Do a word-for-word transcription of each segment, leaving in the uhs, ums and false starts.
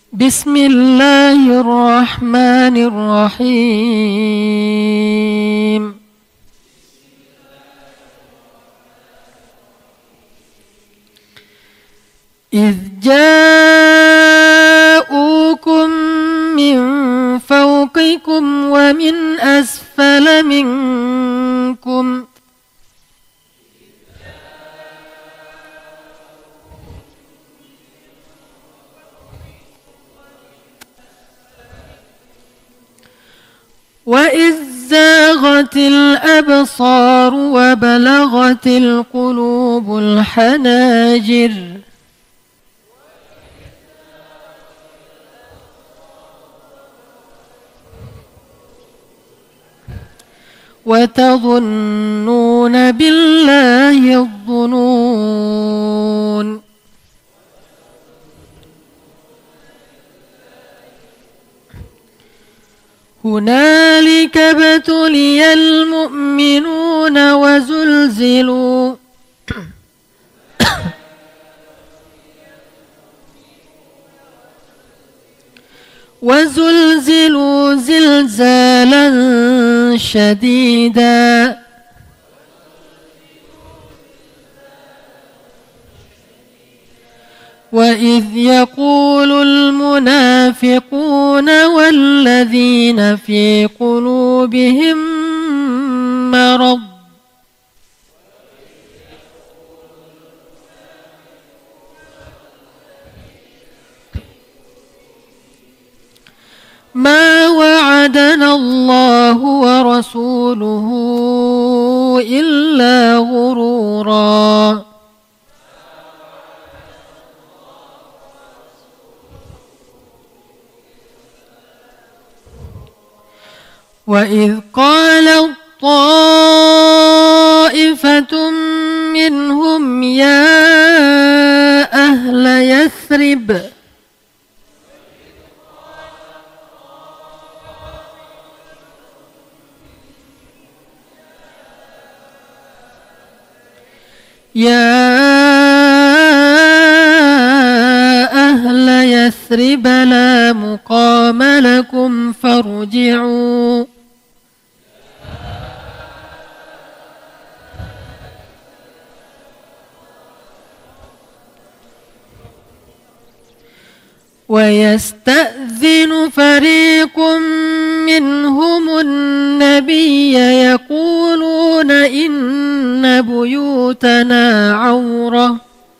Bismillahirrahmanirrahim. إذ جاءوكم من فوقكم ومن أسفل منكم وإذ زاغت الأبصار وبلغت القلوب الحناجر وتظنون بالله الظنون هنالك ابتلي المؤمنون وزلزلوا وزلزلوا زلزالا شديدا وإذ يقول المنافقون والذين في قلوبهم مرض ما وعدنا الله ورسوله إلا غرورا وإذ قالت طائفة منهم يا أهل يثرب يا أهل يثرب لا مقام لكم فارجعوا ويستأذن فريق منهم النبي يقولون إن بيوتنا عورة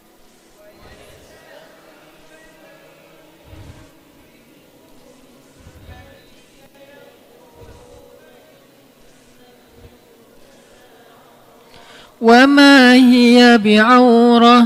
وما هي بعورة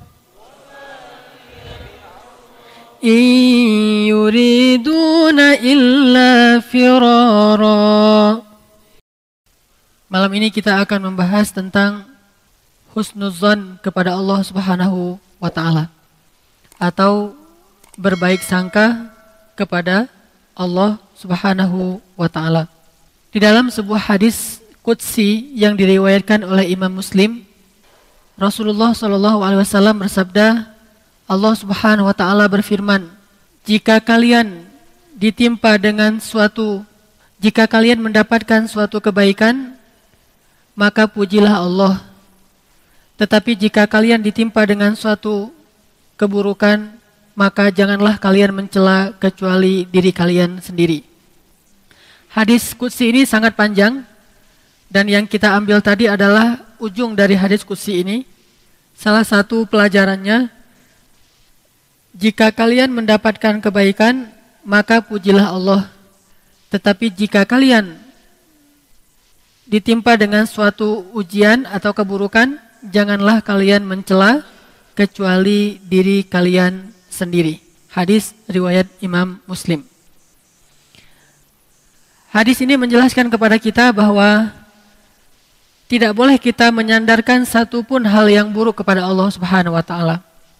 إن يريدون إلا فرارا. Malam ini kita akan membahas tentang husnuzan kepada Allah Subhanahu wa taala atau berbaik sangka kepada Allah Subhanahu wa taala. Di dalam sebuah hadis qudsi yang diriwayatkan oleh Imam Muslim, Rasulullah shallallahu alaihi wasallam bersabda, Allah Subhanahu wa taala berfirman, jika kalian ditimpa dengan suatu jika kalian mendapatkan suatu kebaikan, maka pujilah Allah. Tetapi jika kalian ditimpa dengan suatu keburukan, maka janganlah kalian mencela kecuali diri kalian sendiri. Hadis qudsi ini sangat panjang, dan yang kita ambil tadi adalah ujung dari hadis qudsi ini. Salah satu pelajarannya, jika kalian mendapatkan kebaikan, maka pujilah Allah. Tetapi jika kalian ditimpa dengan suatu ujian atau keburukan, janganlah kalian mencela kecuali diri kalian sendiri. Hadis riwayat Imam Muslim. Hadis ini menjelaskan kepada kita bahwa tidak boleh kita menyandarkan satupun hal yang buruk kepada Allah Subhanahu wa taala.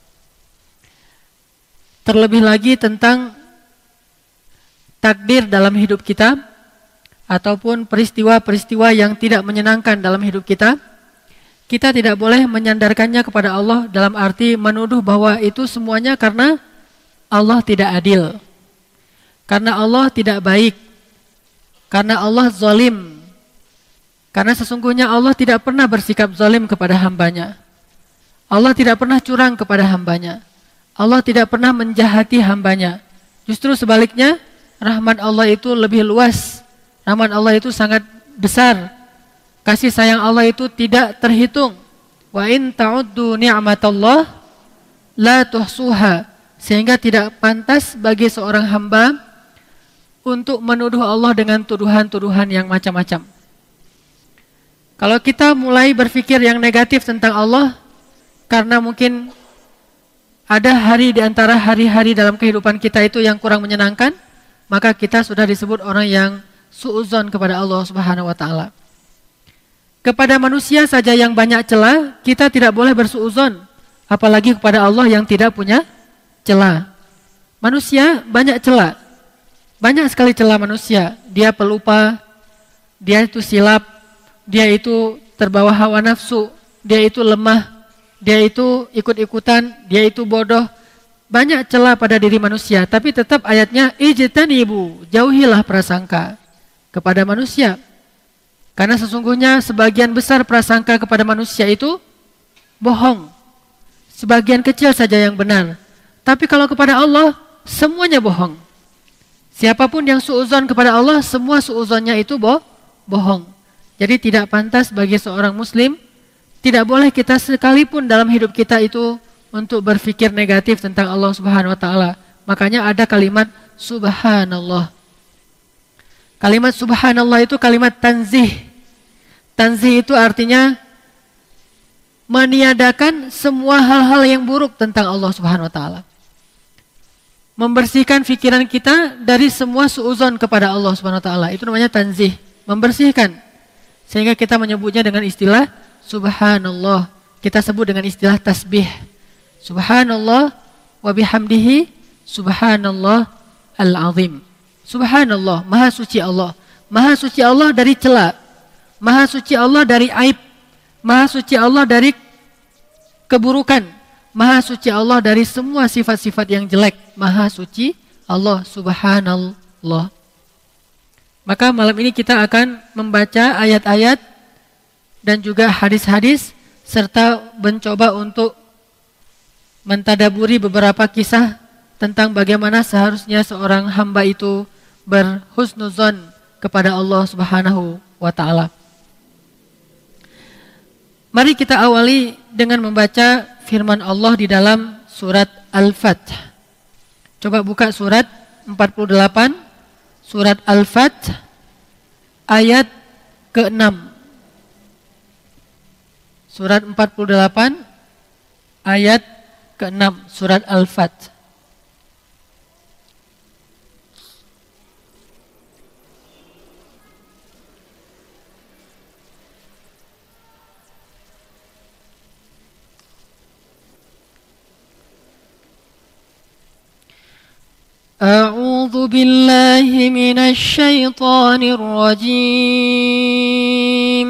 Terlebih lagi tentang takdir dalam hidup kita ataupun peristiwa-peristiwa yang tidak menyenangkan dalam hidup kita, kita tidak boleh menyandarkannya kepada Allah dalam arti menuduh bahwa itu semuanya karena Allah tidak adil, karena Allah tidak baik, karena Allah zalim, karena sesungguhnya Allah tidak pernah bersikap zalim kepada hambanya. Allah tidak pernah curang kepada hambanya. Allah tidak pernah menjahati hambanya. Justru sebaliknya, rahmat Allah itu lebih luas. Rahmat Allah itu sangat besar. Kasih sayang Allah itu tidak terhitung. Wa in ta'uddu ni'matallah la tuhsuha. Sehingga tidak pantas bagi seorang hamba untuk menuduh Allah dengan tuduhan-tuduhan yang macam-macam. Kalau kita mulai berpikir yang negatif tentang Allah, karena mungkin ada hari di antara hari-hari dalam kehidupan kita itu yang kurang menyenangkan, maka kita sudah disebut orang yang suudzon kepada Allah Subhanahu wa taala. Kepada manusia saja yang banyak celah, kita tidak boleh bersuudzon, apalagi kepada Allah yang tidak punya celah. Manusia banyak celah. Banyak sekali celah manusia. Dia pelupa, dia itu silap, dia itu terbawa hawa nafsu, dia itu lemah, dia itu ikut-ikutan, dia itu bodoh. Banyak celah pada diri manusia, tapi tetap ayatnya ijtanibu, jauhilah prasangka kepada manusia. Karena sesungguhnya sebagian besar prasangka kepada manusia itu bohong. Sebagian kecil saja yang benar. Tapi kalau kepada Allah, semuanya bohong. Siapapun yang suudzon kepada Allah, semua suudzonnya itu boh, bohong. Jadi tidak pantas bagi seorang muslim, tidak boleh kita sekalipun dalam hidup kita itu untuk berpikir negatif tentang Allah Subhanahu wa taala. Makanya ada kalimat subhanallah. Kalimat subhanallah itu kalimat tanzih. Tanzih itu artinya meniadakan semua hal-hal yang buruk tentang Allah Subhanahu wa taala. Membersihkan pikiran kita dari semua suudzon kepada Allah Subhanahu wa taala. Itu namanya tanzih, membersihkan. Sehingga kita menyebutnya dengan istilah subhanallah. Kita sebut dengan istilah tasbih. Subhanallah wa bihamdihi subhanallah al-azim. Subhanallah, maha suci Allah. Maha suci Allah dari cela. Maha suci Allah dari aib. Maha suci Allah dari keburukan. Maha suci Allah dari semua sifat-sifat yang jelek. Maha suci Allah subhanallah. Maka malam ini kita akan membaca ayat-ayat dan juga hadis-hadis serta mencoba untuk mentadaburi beberapa kisah tentang bagaimana seharusnya seorang hamba itu berhusnuzon kepada Allah Subhanahu wa taala. Mari kita awali dengan membaca firman Allah di dalam surat Al-Fath. Coba buka surat empat puluh delapan, surat Al-Fath ayat keenam. Surat empat puluh delapan ayat keenam, surat Al-Fath. أعوذ بالله من الشيطان الرجيم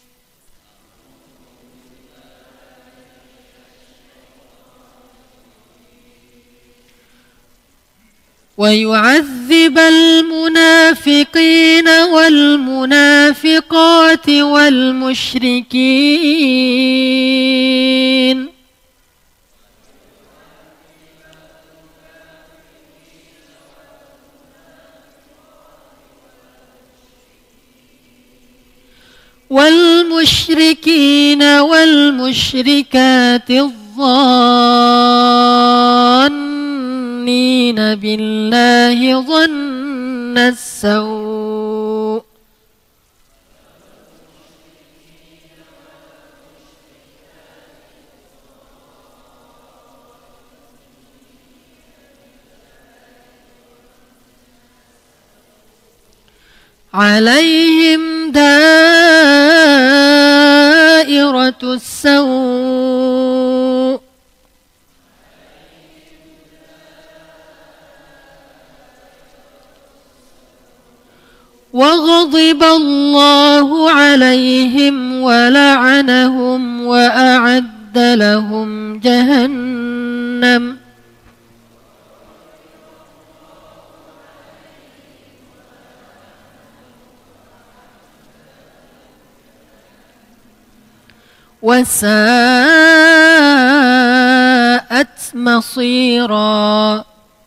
ويعذب المنافقين والمنافقات والمشركين والمشركين والمشركات الظانين بالله ظن السوء عليهم دائرة السوء وغضب الله عليهم ولعنهم وأعد لهم جهنم وَسَاءَتْ مَصِيرًا.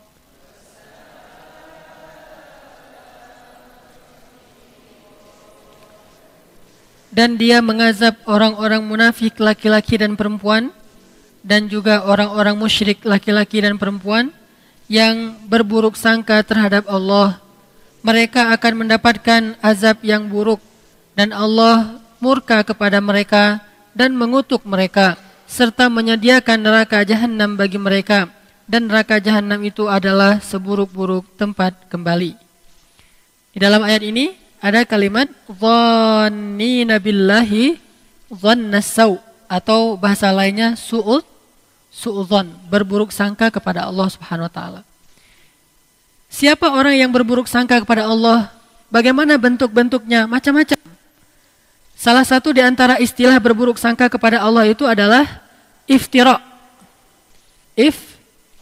Dan dia mengazab orang-orang munafik laki-laki dan perempuan, dan juga orang-orang musyrik laki-laki dan perempuan yang berburuk sangka terhadap Allah. Mereka akan mendapatkan azab yang buruk, dan Allah murka kepada mereka dan mengutuk mereka, serta menyediakan neraka jahanam bagi mereka, dan neraka jahanam itu adalah seburuk-buruk tempat kembali. Di dalam ayat ini ada kalimat dhannina billahi dhannas sau, atau bahasa lainnya su'ud su'udzon, berburuk sangka kepada Allah Subhanahu wa taala. Siapa orang yang berburuk sangka kepada Allah? Bagaimana bentuk-bentuknya? Macam-macam. Salah satu di antara istilah berburuk sangka kepada Allah itu adalah iftira. If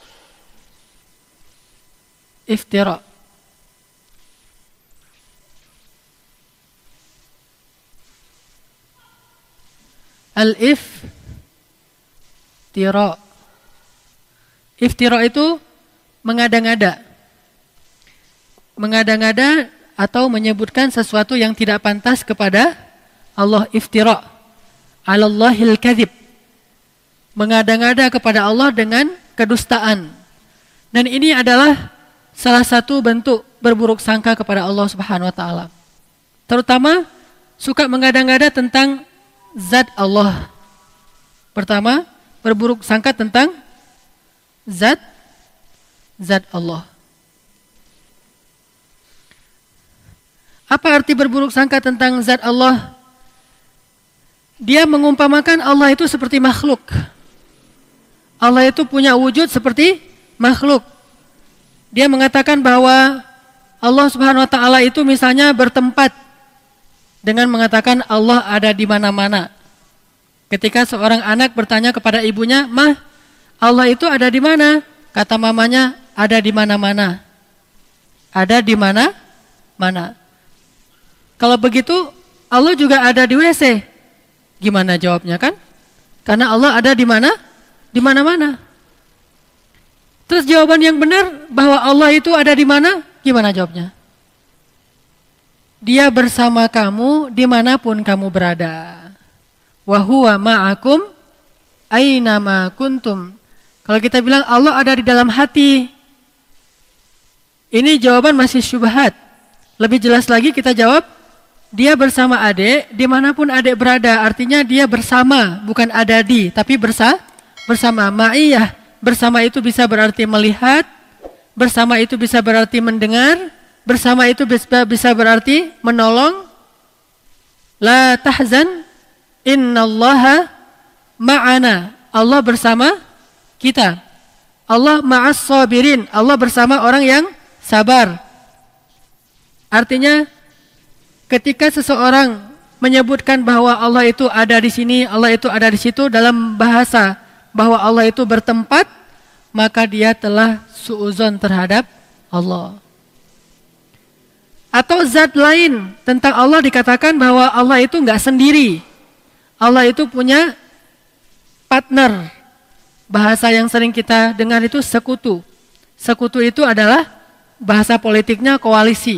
iftira. Al-iftira. Iftira itu mengada-ngada. Mengada-ngada atau menyebutkan sesuatu yang tidak pantas kepada Allah. Iftira. Alallahil kadhib. Mengada-ngada kepada Allah dengan kedustaan. Dan ini adalah salah satu bentuk berburuk sangka kepada Allah Subhanahu wa taala. Terutama suka mengada-ngada tentang zat Allah. Pertama, berburuk sangka tentang zat zat Allah. Apa arti berburuk sangka tentang zat Allah? Dia mengumpamakan Allah itu seperti makhluk. Allah itu punya wujud seperti makhluk. Dia mengatakan bahwa Allah Subhanahu wa taala itu misalnya bertempat dengan mengatakan Allah ada di mana-mana. Ketika seorang anak bertanya kepada ibunya, "Mah, Allah itu ada di mana?" Kata mamanya, "Ada di mana-mana." Ada di mana-mana. Kalau begitu, Allah juga ada di W C. Gimana jawabnya kan? Karena Allah ada di mana? Di mana-mana. Terus jawaban yang benar bahwa Allah itu ada di mana? Gimana jawabnya? Dia bersama kamu dimanapun kamu berada. Wa huwa ma'akum aynama kuntum. Kalau kita bilang Allah ada di dalam hati, ini jawaban masih syubhat. Lebih jelas lagi kita jawab, dia bersama adik dimanapun adik berada. Artinya dia bersama, bukan ada di, tapi bersa, bersama. Ma'iyah, bersama itu bisa berarti melihat, bersama itu bisa berarti mendengar, bersama itu bisa, bisa berarti menolong. La tahzan, innallaha ma'ana. Allah bersama kita. Allah ma'as sabirin. Allah bersama orang yang sabar. Artinya ketika seseorang menyebutkan bahwa Allah itu ada di sini, Allah itu ada di situ, dalam bahasa bahwa Allah itu bertempat, maka dia telah su'uzon terhadap Allah. Atau zat lain tentang Allah dikatakan bahwa Allah itu enggak sendiri. Allah itu punya partner. Bahasa yang sering kita dengar itu sekutu. Sekutu itu adalah bahasa politiknya koalisi.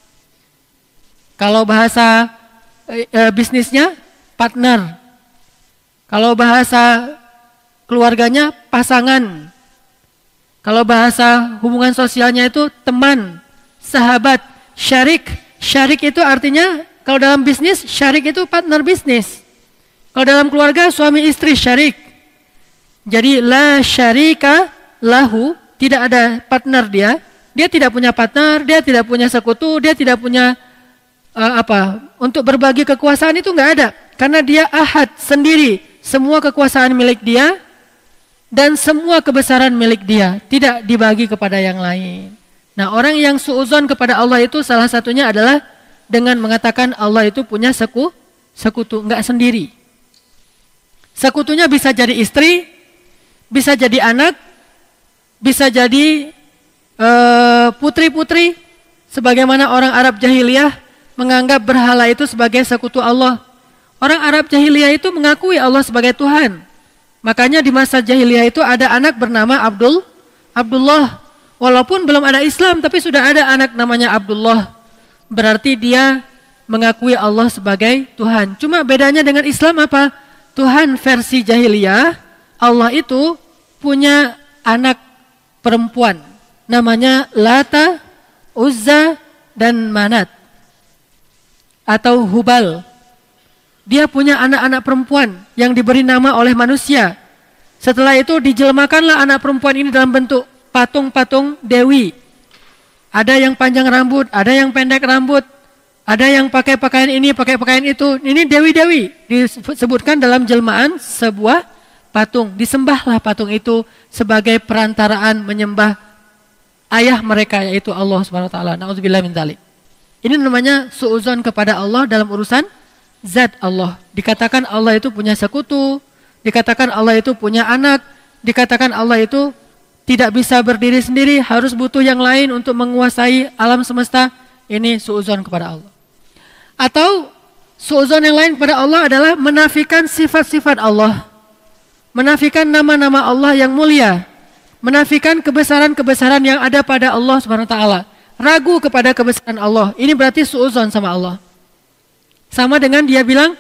Kalau bahasa e, e, bisnisnya partner. Kalau bahasa keluarganya pasangan. Kalau bahasa hubungan sosialnya itu teman, sahabat. Syarik, syarik itu artinya kalau dalam bisnis, syarik itu partner bisnis. Kalau dalam keluarga, suami istri syarik. Jadi la syarika lahu, tidak ada partner dia. Dia tidak punya partner, dia tidak punya sekutu, dia tidak punya uh, apa? Untuk berbagi kekuasaan itu enggak ada. Karena dia ahad sendiri, semua kekuasaan milik dia dan semua kebesaran milik dia, tidak dibagi kepada yang lain. Nah, orang yang su'uzon kepada Allah itu salah satunya adalah dengan mengatakan Allah itu punya seku, sekutu, enggak sendiri. Sekutunya bisa jadi istri, bisa jadi anak, bisa jadi uh, putri-putri, sebagaimana orang Arab jahiliyah menganggap berhala itu sebagai sekutu Allah. Orang Arab jahiliyah itu mengakui Allah sebagai Tuhan. Makanya di masa jahiliyah itu ada anak bernama Abdul Abdullah. Walaupun belum ada Islam, tapi sudah ada anak namanya Abdullah. Berarti dia mengakui Allah sebagai Tuhan. Cuma bedanya dengan Islam apa? Tuhan versi jahiliyah, Allah itu punya anak perempuan. Namanya Lata, Uzza, dan Manat. Atau Hubal. Dia punya anak-anak perempuan yang diberi nama oleh manusia. Setelah itu dijelmakanlah anak perempuan ini dalam bentuk patung-patung dewi. Ada yang panjang rambut, ada yang pendek rambut, ada yang pakai pakaian ini, pakai pakaian itu. Ini dewi-dewi disebutkan dalam jelmaan sebuah patung. Disembahlah patung itu sebagai perantaraan menyembah ayah mereka, yaitu Allah Subhanahu wa taala. Nauzubillah min dzalik. Ini namanya suudzon kepada Allah dalam urusan zat Allah. Dikatakan Allah itu punya sekutu, dikatakan Allah itu punya anak, dikatakan Allah itu tidak bisa berdiri sendiri, harus butuh yang lain untuk menguasai alam semesta. Ini suudzon kepada Allah. Atau suudzon yang lain kepada Allah adalah menafikan sifat-sifat Allah, menafikan nama-nama Allah yang mulia, menafikan kebesaran-kebesaran yang ada pada Allah Subhanahu wa taala, ragu kepada kebesaran Allah. Ini berarti suudzon sama Allah. Sama dengan dia bilang,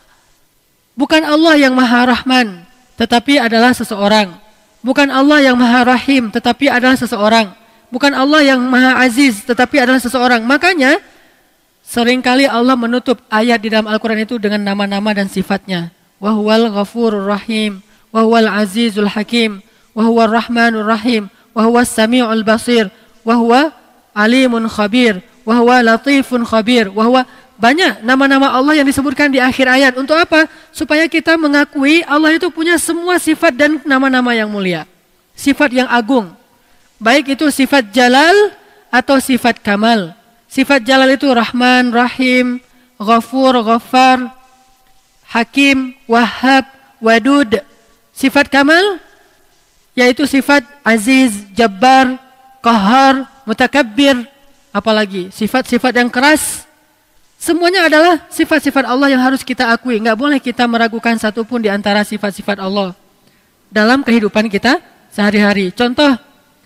bukan Allah yang Maha Rahman, tetapi adalah seseorang. Bukan Allah yang Maha Rahim, tetapi adalah seseorang. Bukan Allah yang Maha Aziz, tetapi adalah seseorang. Makanya, seringkali Allah menutup ayat di dalam Al-Quran itu dengan nama-nama dan sifatnya. Wahuwal ghafurur rahim, wahuwal azizul hakim, wahuwal rahmanur rahim, wahuwas sami'ul basir, wahuwa alimun khabir, wahuwa latifun khabir, wahuwa... Banyak nama-nama Allah yang disebutkan di akhir ayat. Untuk apa? Supaya kita mengakui Allah itu punya semua sifat dan nama-nama yang mulia. Sifat yang agung. Baik itu sifat jalal atau sifat kamal. Sifat jalal itu Rahman, Rahim, Ghafur, Ghaffar, Hakim, Wahhab, Wadud. Sifat kamal yaitu sifat Aziz, Jabbar, Qahar, Mutakabbir. Apalagi sifat-sifat yang keras. Semuanya adalah sifat-sifat Allah yang harus kita akui. Nggak boleh kita meragukan satupun di antara sifat-sifat Allah dalam kehidupan kita sehari-hari. Contoh,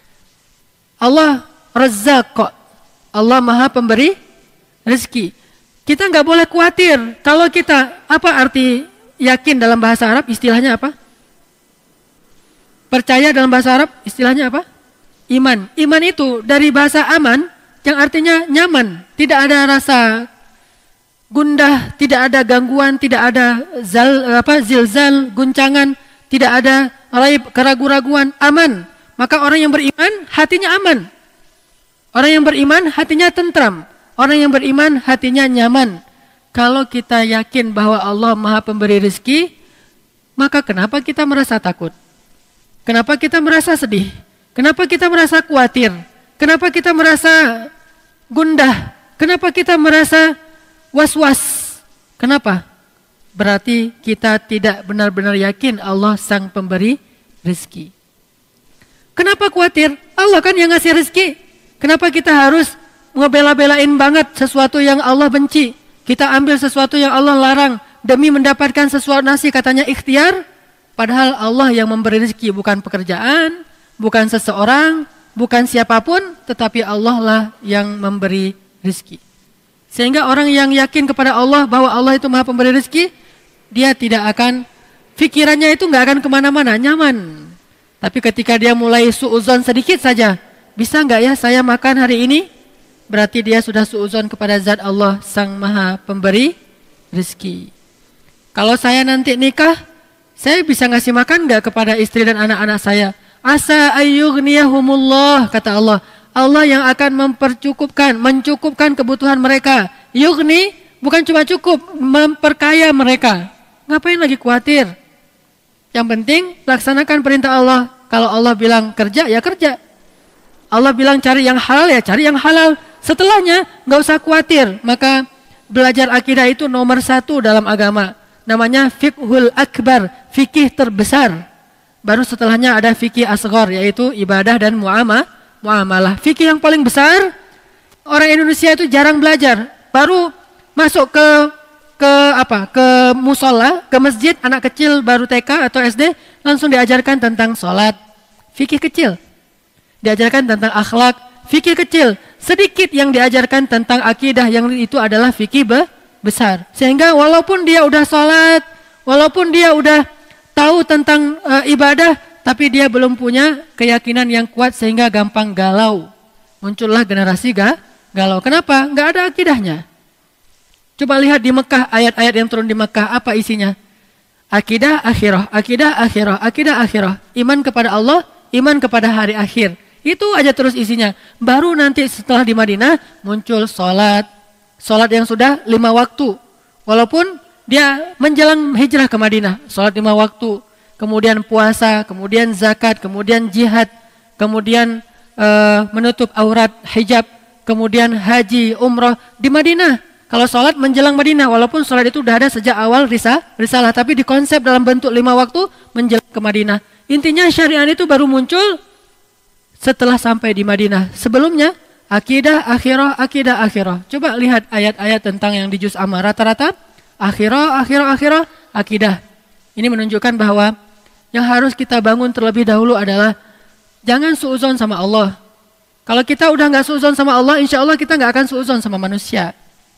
Allah Razzaq, Allah Maha Pemberi rezeki. Kita nggak boleh khawatir. Kalau kita, apa arti yakin dalam bahasa Arab? Istilahnya apa? Percaya dalam bahasa Arab, istilahnya apa? Iman. Iman itu dari bahasa aman, yang artinya nyaman. Tidak ada rasa gundah, tidak ada gangguan, tidak ada zal, apa, zilzal, guncangan, tidak ada raib, keraguan-raguan, aman. Maka orang yang beriman hatinya aman. Orang yang beriman hatinya tentram. Orang yang beriman hatinya nyaman. Kalau kita yakin bahwa Allah Maha Pemberi rezeki, maka kenapa kita merasa takut? Kenapa kita merasa sedih? Kenapa kita merasa khawatir? Kenapa kita merasa gundah? Kenapa kita merasa was-was? Kenapa? Berarti kita tidak benar-benar yakin Allah Sang Pemberi rezeki. Kenapa khawatir? Allah kan yang ngasih rezeki. Kenapa kita harus ngebela-belain banget sesuatu yang Allah benci? Kita ambil sesuatu yang Allah larang demi mendapatkan sesuatu nasi, katanya ikhtiar. Padahal Allah yang memberi rezeki, bukan pekerjaan, bukan seseorang, bukan siapapun, tetapi Allah lah yang memberi rezeki. Sehingga orang yang yakin kepada Allah bahwa Allah itu Maha Pemberi rezeki, dia tidak akan, pikirannya itu nggak akan kemana-mana, nyaman. Tapi ketika dia mulai suudzon sedikit saja, bisa nggak ya saya makan hari ini? Berarti dia sudah suudzon kepada zat Allah Sang Maha Pemberi rezeki. Kalau saya nanti nikah, saya bisa ngasih makan nggak kepada istri dan anak-anak saya? Asa ayyughniyahumullah, kata Allah. Allah yang akan mempercukupkan, mencukupkan kebutuhan mereka. Yughni bukan cuma cukup, memperkaya mereka. Ngapain lagi khawatir? Yang penting laksanakan perintah Allah. Kalau Allah bilang kerja, ya kerja. Allah bilang cari yang halal, ya cari yang halal. Setelahnya nggak usah khawatir. Maka belajar akidah itu nomor satu dalam agama. Namanya fiqhul akbar, fikih terbesar. Baru setelahnya ada fikih asghar, yaitu ibadah dan muamalah. Muamalah. Fikih yang paling besar, orang Indonesia itu jarang belajar. Baru masuk ke ke apa? Ke musola, ke masjid, anak kecil baru T K atau S D langsung diajarkan tentang sholat, fikih kecil. Diajarkan tentang akhlak, fikih kecil. Sedikit yang diajarkan tentang akidah yang itu adalah fikih be besar. Sehingga walaupun dia udah sholat, walaupun dia udah tahu tentang e, ibadah, tapi dia belum punya keyakinan yang kuat sehingga gampang galau. Muncullah generasi ga, galau. Kenapa? Nggak ada akidahnya. Coba lihat di Mekah, ayat-ayat yang turun di Mekah, apa isinya? Akidah akhirah, akidah akhirah, akidah akhirah. Iman kepada Allah, iman kepada hari akhir. Itu aja terus isinya. Baru nanti setelah di Madinah muncul sholat. Sholat yang sudah lima waktu. Walaupun dia menjelang hijrah ke Madinah. Sholat lima waktu. Kemudian puasa, kemudian zakat, kemudian jihad. Kemudian uh, menutup aurat, hijab. Kemudian haji, umroh di Madinah. Kalau sholat menjelang Madinah, walaupun sholat itu udah ada sejak awal risah, risalah, tapi dikonsep dalam bentuk lima waktu menjelang ke Madinah. Intinya syariat itu baru muncul setelah sampai di Madinah. Sebelumnya, akidah akhirah, akidah akhirah. Coba lihat ayat-ayat tentang yang di juz amma rata-rata, akhirah, akhirah, akhirah, akidah. Ini menunjukkan bahwa yang harus kita bangun terlebih dahulu adalah jangan suuzon sama Allah. Kalau kita udah nggak suuzon sama Allah, insya Allah kita nggak akan suuzon sama manusia.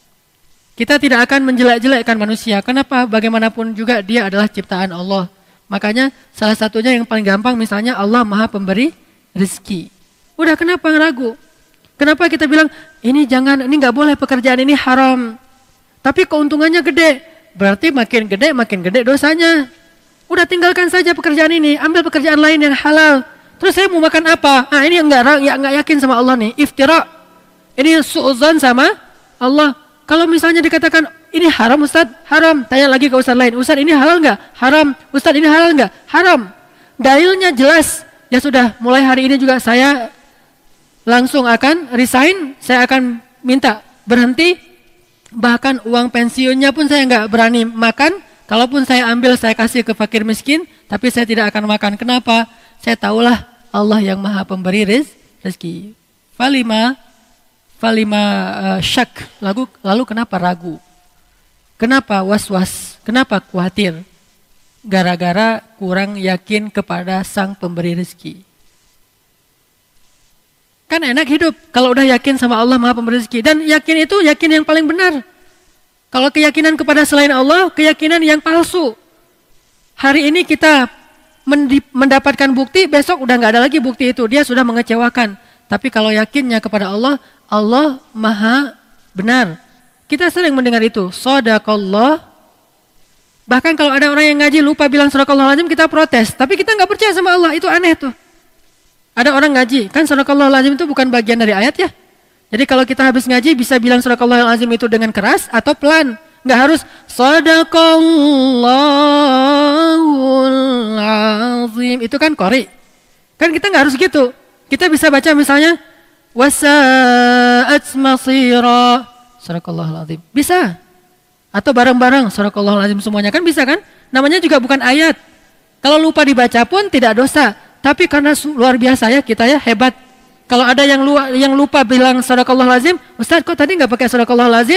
Kita tidak akan menjelek-jelekkan manusia. Kenapa? Bagaimanapun juga dia adalah ciptaan Allah. Makanya salah satunya yang paling gampang misalnya Allah Maha Pemberi rezeki. Udah kenapa ragu? Kenapa kita bilang ini jangan, ini nggak boleh, pekerjaan ini haram. Tapi keuntungannya gede. Berarti makin gede makin gede dosanya. Udah tinggalkan saja pekerjaan ini, ambil pekerjaan lain yang halal. Terus saya mau makan apa? Ah ini yang nggak ya, nggak yakin sama Allah nih, iftira. Ini suuzon sama Allah. Kalau misalnya dikatakan ini haram Ustaz, haram. Tanya lagi ke Ustaz lain, Ustaz ini halal nggak? Haram. Ustaz ini halal nggak? Haram. Dalilnya jelas. Ya sudah, mulai hari ini juga saya langsung akan resign. Saya akan minta berhenti. Bahkan uang pensiunnya pun saya nggak berani makan. Kalaupun saya ambil, saya kasih ke fakir miskin. Tapi saya tidak akan makan. Kenapa? Saya tahulah Allah yang Maha Pemberi rezeki. Falima Falima uh, syak, lalu, lalu kenapa ragu? Kenapa was-was? Kenapa khawatir? Gara-gara kurang yakin kepada Sang Pemberi rezeki. Kan enak hidup kalau udah yakin sama Allah Maha Pemberi rezeki. Dan yakin itu yakin yang paling benar. Kalau keyakinan kepada selain Allah, keyakinan yang palsu. Hari ini kita mendapatkan bukti, besok udah nggak ada lagi bukti itu. Dia sudah mengecewakan. Tapi kalau yakinnya kepada Allah, Allah Maha benar. Kita sering mendengar itu, shadaqallah. Bahkan kalau ada orang yang ngaji lupa bilang shadaqallahul-azim, kita protes. Tapi kita nggak percaya sama Allah, itu aneh tuh. Ada orang ngaji, kan shadaqallahul-azim itu bukan bagian dari ayat ya. Jadi kalau kita habis ngaji bisa bilang shadaqallahul-azim itu dengan keras atau pelan. Nggak harus shadaqallahul-azim. Itu kan qori. Kan kita nggak harus gitu. Kita bisa baca misalnya wasa'at masira, shadaqallahul azim. Bisa. Atau bareng-bareng shadaqallahul azim semuanya kan bisa kan? Namanya juga bukan ayat. Kalau lupa dibaca pun tidak dosa. Tapi karena luar biasa ya kita ya, hebat. Kalau ada yang lupa, yang lupa bilang shadaqallahul azim, Ustaz kok tadi nggak pakai shadaqallahul azim?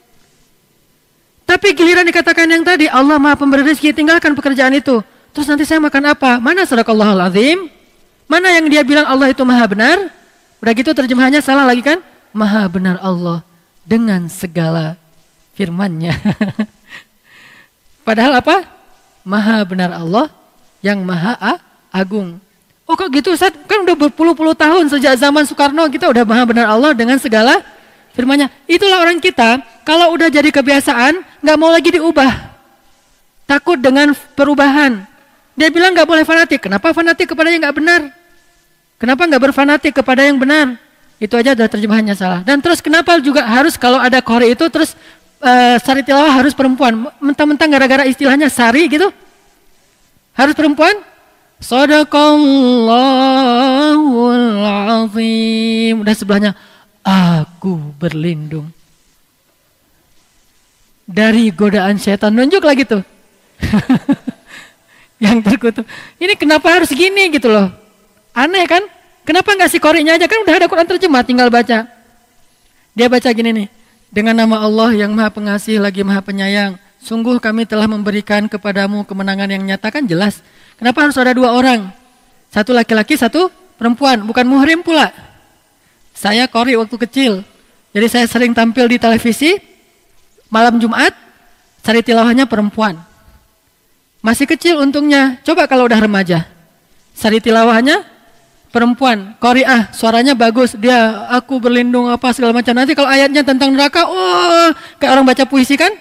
Tapi giliran dikatakan yang tadi Allah Maha Pemberi rezeki, tinggalkan pekerjaan itu. Terus nanti saya makan apa? Mana shadaqallahul azim? Mana yang dia bilang Allah itu Maha benar? Udah gitu terjemahannya salah lagi kan? Maha benar Allah dengan segala firman-Nya. Padahal apa? Maha benar Allah yang Maha Agung. Oh kok gitu Ustaz? Kan udah berpuluh-puluh tahun sejak zaman Soekarno kita udah Maha benar Allah dengan segala firman-Nya. Itulah orang kita, kalau udah jadi kebiasaan, nggak mau lagi diubah. Takut dengan perubahan. Dia bilang nggak boleh fanatik. Kenapa fanatik kepada yang nggak benar? Kenapa nggak berfanatik kepada yang benar? Itu aja udah terjemahannya salah. Dan terus kenapa juga harus kalau ada qori itu terus uh, sari tilawah harus perempuan? Mentang-mentang gara-gara istilahnya sari gitu? Harus perempuan? Shadaqallahul azim. Udah sebelahnya aku berlindung dari godaan setan. Nunjuk lagi tuh. Yang terkutuk. Ini kenapa harus gini gitu loh. Aneh kan? Kenapa nggak si qori'nya aja? Kan udah ada Quran terjemah, tinggal baca. Dia baca gini nih. Dengan nama Allah yang Maha Pengasih lagi Maha Penyayang, sungguh kami telah memberikan kepadamu kemenangan yang nyata. Kan jelas. Kenapa harus ada dua orang? Satu laki-laki, satu perempuan. Bukan muhrim pula. Saya qori waktu kecil. Jadi saya sering tampil di televisi. Malam Jumat, cari tilawahnya perempuan. Masih kecil untungnya. Coba kalau udah remaja. Cari tilawahnya perempuan, qari'ah, suaranya bagus, dia aku berlindung apa segala macam. Nanti kalau ayatnya tentang neraka, oh, kayak orang baca puisi kan?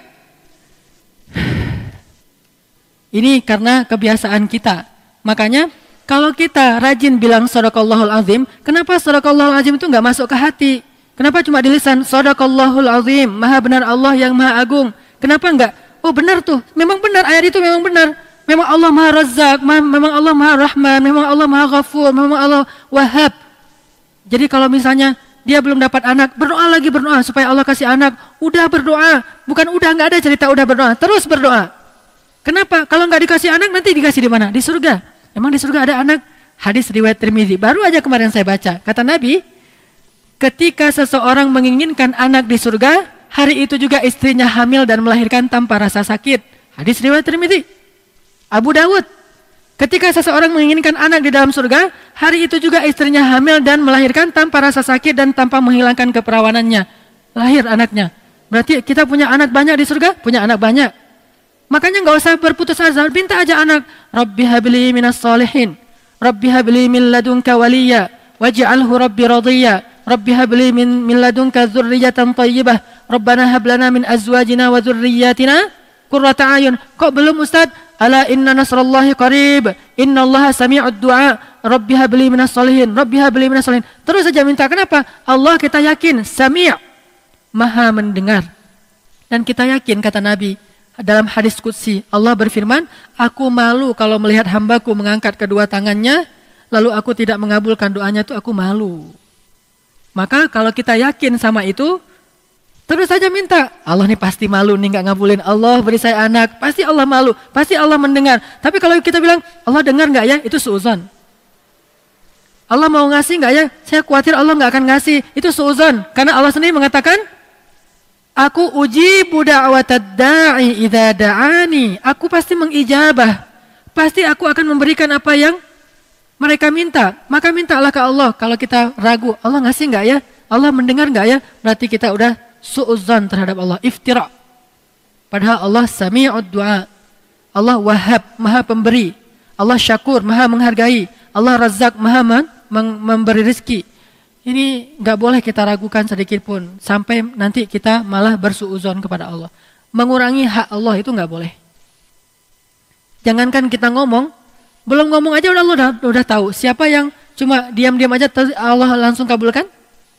Ini karena kebiasaan kita. Makanya kalau kita rajin bilang shadaqallahul azim, kenapa shadaqallahul azim itu nggak masuk ke hati? Kenapa cuma di lisan? Shadaqallahul azim, maha benar Allah yang maha agung. Kenapa enggak? Oh benar tuh, memang benar, ayat itu memang benar. Memang Allah Maha Razzaq, memang Allah Maha Rahman, memang Allah Maha Ghafur, memang Allah Wahhab. Jadi kalau misalnya dia belum dapat anak, berdoa lagi berdoa supaya Allah kasih anak. Udah berdoa, bukan udah, nggak ada cerita udah berdoa, terus berdoa. Kenapa? Kalau nggak dikasih anak nanti dikasih di mana? Di surga. Emang di surga ada anak? Hadis riwayat Tirmizi. Baru aja kemarin saya baca. Kata Nabi, ketika seseorang menginginkan anak di surga, hari itu juga istrinya hamil dan melahirkan tanpa rasa sakit. Hadis riwayat Tirmizi. Abu Dawud, ketika seseorang menginginkan anak di dalam surga, hari itu juga istrinya hamil dan melahirkan tanpa rasa sakit dan tanpa menghilangkan keperawanannya. Lahir anaknya. Berarti kita punya anak banyak di surga? Punya anak banyak. Makanya nggak usah berputus asa, minta aja anak. Rabbi habli minas solihin, Rabbi habli min ladunka waliya, waj'alhu Rabbi radiyya, Rabbi habli min, min ladunka dzurriyyatan thayyibah, Rabbana hab lana min azwajina wa dzurriyyatina qurrata a'yun. Kok belum Ustaz? Ala inna nasrallahi qarib, inna allaha sami'ud du'a, Rabbi habli minas solihin, Rabbi habli minas solihin. Terus saja minta. Kenapa? Allah kita yakin sami', maha mendengar. Dan kita yakin, kata Nabi dalam hadis qudsi, Allah berfirman, aku malu kalau melihat hambaku mengangkat kedua tangannya lalu aku tidak mengabulkan doanya, itu aku malu. Maka kalau kita yakin sama itu, terus saja minta. Allah nih pasti malu nih nggak ngabulin. Allah beri saya anak, pasti Allah malu, pasti Allah mendengar. Tapi kalau kita bilang Allah dengar nggak ya, itu suuzon. Allah mau ngasih nggak ya, saya khawatir Allah nggak akan ngasih, itu suuzon. Karena Allah sendiri mengatakan, aku ujibu da'watad da'i idza da'ani. Aku pasti mengijabah, pasti aku akan memberikan apa yang mereka minta. Maka mintalah ke Allah. Kalau kita ragu, Allah ngasih nggak ya, Allah mendengar nggak ya, berarti kita udah su'udzan terhadap Allah, iftira. Padahal Allah sami'ud du'a, Allah wahhab, maha pemberi, Allah syakur, maha menghargai, Allah razzaq, maha memberi rezeki. Ini gak boleh kita ragukan sedikit pun, sampai nanti kita malah bersu'udzon kepada Allah. Mengurangi hak Allah itu gak boleh. Jangankan kita ngomong, belum ngomong aja udah Allah udah, udah tahu. Siapa yang cuma diam-diam aja Allah langsung kabulkan?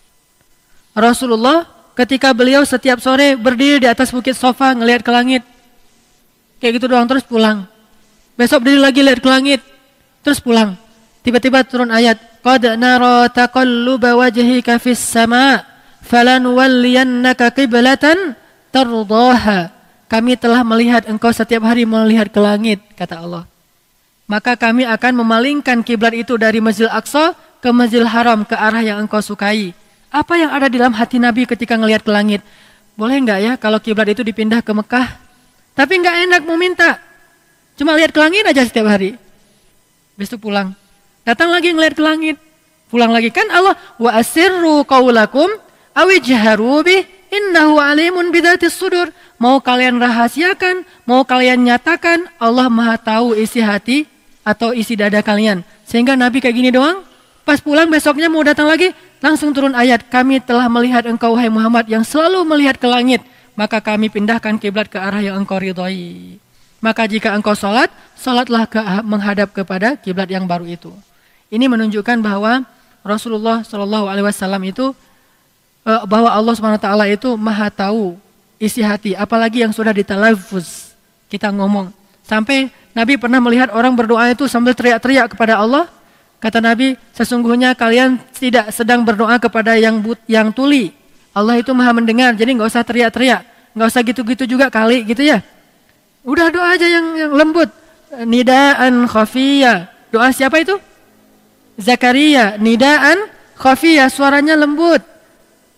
Rasulullah ketika beliau setiap sore berdiri di atas bukit Sofa ngelihat ke langit. Kayak gitu doang terus pulang. Besok berdiri lagi lihat ke langit. Terus pulang. Tiba-tiba turun ayat. Qad nara taqalluba wajhika fis sama' falanuwalliyannaka qiblatan tardaha. Kami telah melihat engkau setiap hari melihat ke langit, kata Allah. Maka kami akan memalingkan kiblat itu dari Masjidil Aqsa ke Masjidil Haram, ke arah yang engkau sukai. Apa yang ada di dalam hati Nabi ketika ngelihat ke langit? Boleh nggak ya kalau kiblat itu dipindah ke Mekah? Tapi nggak enak mau minta. Cuma lihat ke langit aja setiap hari. Besok pulang. Datang lagi ngelihat ke langit. Pulang lagi. Kan Allah, wa asirru qaulakum awijharu bih innahu alimun bidzatis sudur. Mau kalian rahasiakan, mau kalian nyatakan, Allah Maha tahu isi hati atau isi dada kalian. Sehingga Nabi kayak gini doang. Pas pulang besoknya mau datang lagi, langsung turun ayat, kami telah melihat engkau wahai Muhammad yang selalu melihat ke langit, maka kami pindahkan kiblat ke arah yang engkau ridhai. Maka jika engkau sholat, sholatlah ke, menghadap kepada kiblat yang baru itu. Ini menunjukkan bahwa Rasulullah shallallahu alaihi wasallam itu, bahwa Allah subhanahu wa taala itu maha tahu isi hati, apalagi yang sudah ditalaffuz, kita ngomong. Sampai Nabi pernah melihat orang berdoa itu sambil teriak-teriak kepada Allah. Kata Nabi, sesungguhnya kalian tidak sedang berdoa kepada yang but, yang tuli. Allah itu maha mendengar, jadi nggak usah teriak-teriak, nggak usah gitu-gitu juga kali, gitu ya. Udah doa aja yang, yang lembut. Nidaan khafiyya. Doa siapa itu? Zakaria. Nidaan khafiyya, suaranya lembut.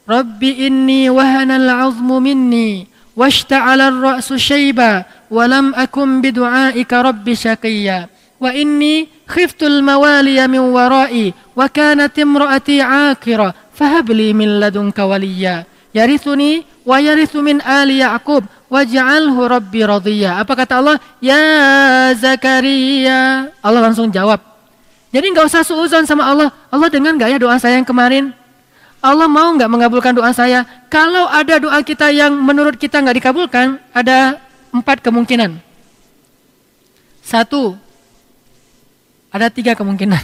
Rabbi inni wahanal 'azmu minni washta'ala ar-ra'su syaiba wa lam akum bidu'aika rabbi syaqiyya wa inni khiftul mawaliya min wara'i wa kanat imra'ati 'aqira fahab li min ladunka waliyya yarithuni wa yarithu min ali Ya'qub waj'alhu rabbi radiyya. Apa kata Allah? Ya Zakaria. Allah langsung jawab. Jadi nggak usah suuzon sama Allah. Allah dengar nggak ya doa saya yang kemarin? Allah mau nggak mengabulkan doa saya? Kalau ada doa kita yang menurut kita nggak dikabulkan, ada empat kemungkinan. Satu, ada tiga kemungkinan.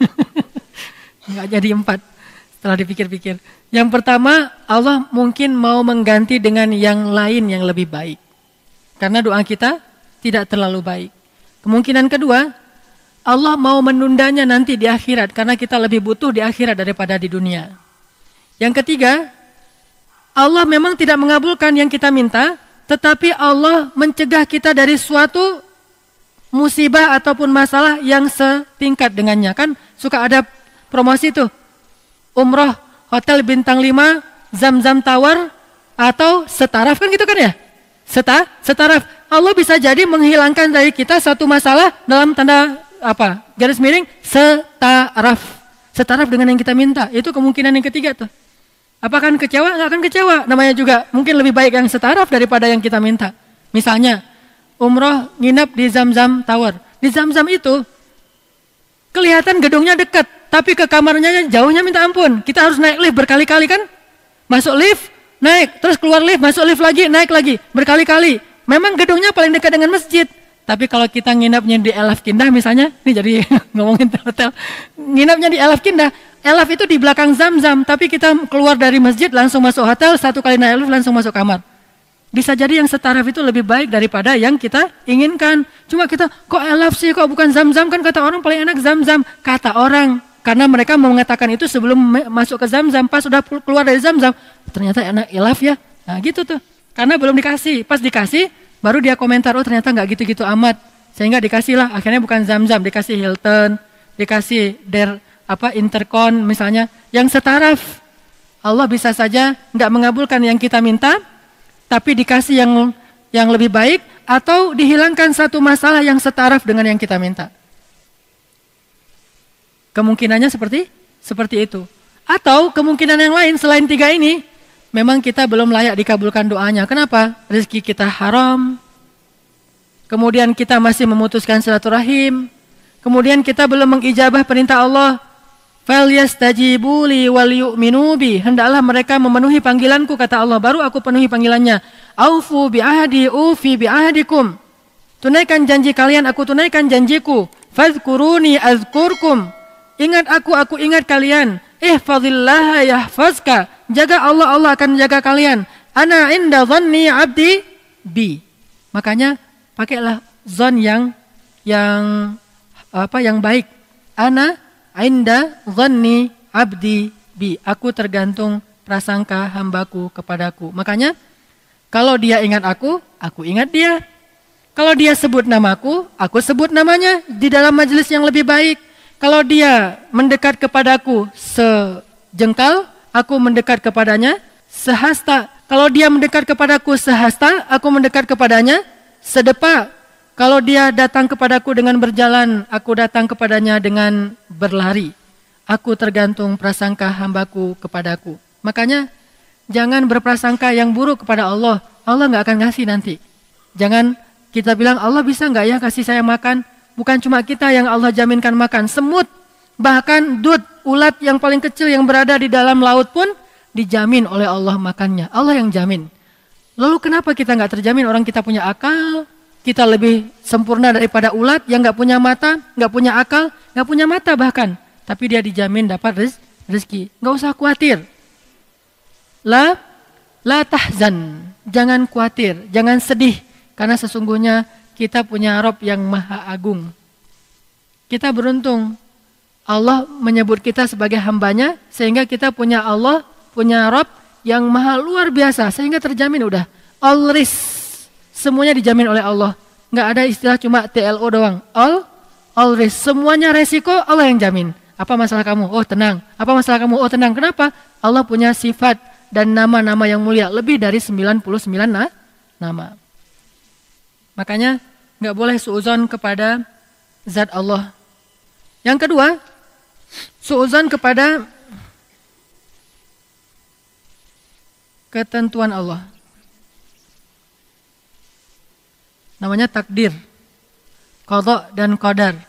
Nggak jadi empat setelah dipikir-pikir. Yang pertama, Allah mungkin mau mengganti dengan yang lain yang lebih baik. Karena doa kita tidak terlalu baik. Kemungkinan kedua, Allah mau menundanya nanti di akhirat. Karena kita lebih butuh di akhirat daripada di dunia. Yang ketiga, Allah memang tidak mengabulkan yang kita minta, tetapi Allah mencegah kita dari suatu musibah ataupun masalah yang setingkat dengannya. Kan suka ada promosi tuh, umroh, hotel bintang lima, Zam-Zam Tower, atau setaraf, kan gitu kan ya? Seta, setaraf. Allah bisa jadi menghilangkan dari kita satu masalah dalam tanda apa? Garis miring, setaraf. Setaraf dengan yang kita minta. Itu kemungkinan yang ketiga tuh. Apakah akan kecewa? Nggak akan kecewa. Namanya juga mungkin lebih baik yang setaraf daripada yang kita minta. Misalnya, umroh nginap di Zam-Zam Tower. Di Zam-Zam itu, kelihatan gedungnya dekat, tapi ke kamarnya jauhnya minta ampun. Kita harus naik lift berkali-kali kan? Masuk lift, naik, terus keluar lift, masuk lift lagi, naik lagi, berkali-kali. Memang gedungnya paling dekat dengan masjid. Tapi kalau kita nginapnya di Elaf Kindah misalnya, ini jadi ngomongin hotel, nginapnya di Elaf Kindah, Elaf itu di belakang Zam-Zam, tapi kita keluar dari masjid langsung masuk hotel, satu kali naik lift langsung masuk kamar. Bisa jadi yang setaraf itu lebih baik daripada yang kita inginkan. Cuma kita, kok Elaf sih, kok bukan Zam-Zam, kan kata orang paling enak Zam-Zam. Kata orang, karena mereka mau mengatakan itu sebelum masuk ke Zam-Zam, pas sudah keluar dari Zam-Zam, ternyata enak Elaf ya. Nah gitu tuh, karena belum dikasih, pas dikasih, baru dia komentar, oh ternyata nggak gitu-gitu amat. Sehingga dikasihlah, akhirnya bukan Zam-Zam, dikasih Hilton, dikasih Der, apa Intercon misalnya, yang setaraf. Allah bisa saja nggak mengabulkan yang kita minta, tapi dikasih yang yang lebih baik, atau dihilangkan satu masalah yang setaraf dengan yang kita minta. Kemungkinannya seperti seperti itu. Atau kemungkinan yang lain selain tiga ini, memang kita belum layak dikabulkan doanya. Kenapa? Rezeki kita haram, kemudian kita masih memutuskan silaturahim, kemudian kita belum mengijabah perintah Allah. Falyastajibu li wal yu'minu bi, hendaklah mereka memenuhi panggilanku, kata Allah, baru aku penuhi panggilannya. Aufu bi ahdi ufi bi ahdikum, tunaikan janji kalian, aku tunaikan janjiku. Fadhkuruni azkurkum, ingat aku, aku ingat kalian. Ihfazillaha yahfazka, jaga Allah, Allah akan jaga kalian. Ana inda dhanni abdi bi, makanya pakailah zon yang yang apa yang baik. Ana inda dhanni abdi bi, aku tergantung prasangka hambaku kepadaku. Makanya kalau dia ingat aku, aku ingat dia. Kalau dia sebut namaku, aku sebut namanya di dalam majelis yang lebih baik. Kalau dia mendekat kepadaku sejengkal, aku mendekat kepadanya sehasta. Kalau dia mendekat kepadaku sehasta, aku mendekat kepadanya sedepa. Kalau dia datang kepadaku dengan berjalan, aku datang kepadanya dengan berlari. Aku tergantung prasangka hambaku kepadaku. Makanya jangan berprasangka yang buruk kepada Allah. Allah nggak akan ngasih nanti. Jangan kita bilang, Allah bisa nggak ya kasih saya makan? Bukan cuma kita yang Allah jaminkan makan. Semut, bahkan dud, ulat yang paling kecil yang berada di dalam laut pun dijamin oleh Allah makannya. Allah yang jamin. Lalu kenapa kita nggak terjamin? Orang kita punya akal, kita lebih sempurna daripada ulat yang nggak punya mata, nggak punya akal, nggak punya mata bahkan. Tapi dia dijamin dapat rez, rezeki. Nggak usah khawatir. La, la tahzan. Jangan khawatir, jangan sedih. Karena sesungguhnya kita punya Rabb yang maha agung. Kita beruntung. Allah menyebut kita sebagai hambanya, sehingga kita punya Allah, punya Rabb yang maha luar biasa. Sehingga terjamin udah. All risk. Semuanya dijamin oleh Allah. Nggak ada istilah cuma T L O doang. All, all risk. Semuanya resiko Allah yang jamin. Apa masalah kamu? Oh tenang. Apa masalah kamu? Oh tenang. Kenapa? Allah punya sifat dan nama-nama yang mulia, lebih dari sembilan puluh sembilan na, nama. Makanya nggak boleh suudzon kepada zat Allah. Yang kedua, suudzon kepada ketentuan Allah. Namanya takdir, qadha dan qadar.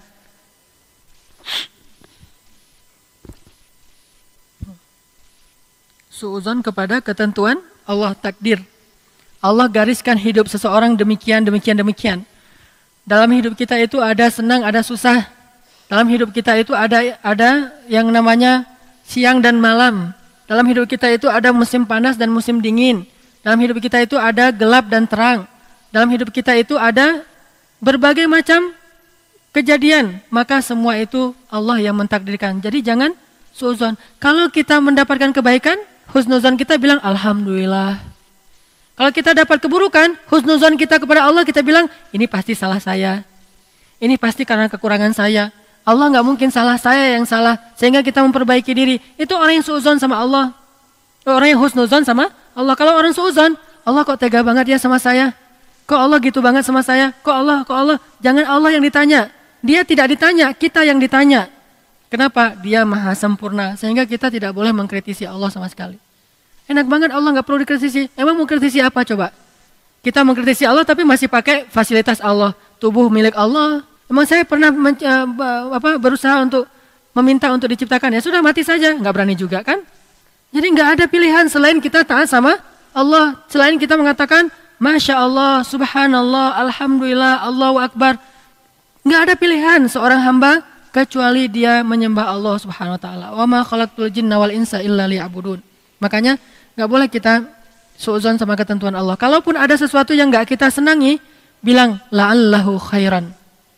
Suudzon kepada ketentuan Allah, takdir. Allah gariskan hidup seseorang demikian, demikian, demikian. Dalam hidup kita itu ada senang, ada susah. Dalam hidup kita itu ada ada yang namanya siang dan malam. Dalam hidup kita itu ada musim panas dan musim dingin. Dalam hidup kita itu ada gelap dan terang. Dalam hidup kita itu ada berbagai macam kejadian. Maka semua itu Allah yang mentakdirkan. Jadi jangan suudzon. Kalau kita mendapatkan kebaikan, husnuzon kita bilang alhamdulillah. Kalau kita dapat keburukan, husnuzon kita kepada Allah, kita bilang ini pasti salah saya. Ini pasti karena kekurangan saya. Allah nggak mungkin salah, saya yang salah. Sehingga kita memperbaiki diri. Itu orang yang suudzon sama Allah. Orang yang husnuzon sama Allah. Kalau orang suudzon, Allah kok tega banget ya sama saya. Kok Allah gitu banget sama saya. Kok Allah, kok Allah. Jangan Allah yang ditanya. Dia tidak ditanya, kita yang ditanya. Kenapa? Dia maha sempurna. Sehingga kita tidak boleh mengkritisi Allah sama sekali. Enak banget Allah nggak perlu dikritisi. Emang mau kritisi apa coba? Kita mengkritisi Allah tapi masih pakai fasilitas Allah. Tubuh milik Allah. Emang saya pernah men, uh, apa, berusaha untuk meminta untuk diciptakan. Ya sudah mati saja. Nggak berani juga kan? Jadi nggak ada pilihan selain kita taat sama Allah. Selain kita mengatakan Masya Allah, Subhanallah, Alhamdulillah, Allahu Akbar. Nggak ada pilihan seorang hamba kecuali dia menyembah Allah Subhanahu Wa Taala. Wa ma khalaqtul jinna wal insa illa liya'budun. Makanya nggak boleh kita suudzon sama ketentuan Allah. Kalaupun ada sesuatu yang nggak kita senangi, bilang la'allahu khairan.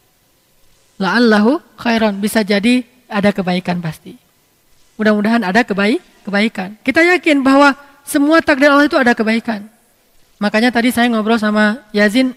La'allahu khairan. Bisa jadi ada kebaikan pasti. Mudah-mudahan ada kebaik, kebaikan. Kita yakin bahwa semua takdir Allah itu ada kebaikan. Makanya tadi saya ngobrol sama Yazin,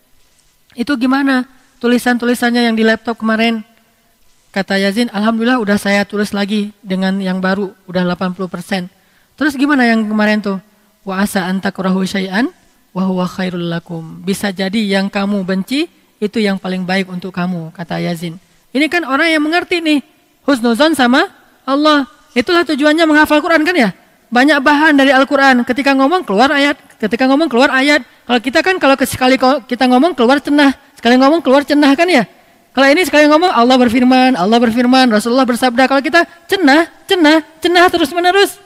itu gimana tulisan-tulisannya yang di laptop kemarin? Kata Yazin, alhamdulillah udah saya tulis lagi dengan yang baru, udah delapan puluh persen. Terus gimana yang kemarin tuh? Wa asa an takrahu syai'an wa huwa khairul lakum. Bisa jadi yang kamu benci itu yang paling baik untuk kamu, kata Yazin. Ini kan orang yang mengerti nih, husnuzon sama Allah. Itulah tujuannya menghafal Quran kan ya? Banyak bahan dari Al-Quran. Ketika ngomong keluar ayat, ketika ngomong keluar ayat. Kalau kita kan kalau sekali kita ngomong keluar cenah, sekali ngomong keluar cenah kan ya? Kalau ini sekali ngomong Allah berfirman, Allah berfirman, Rasulullah bersabda. Kalau kita cenah, cenah, cenah terus menerus.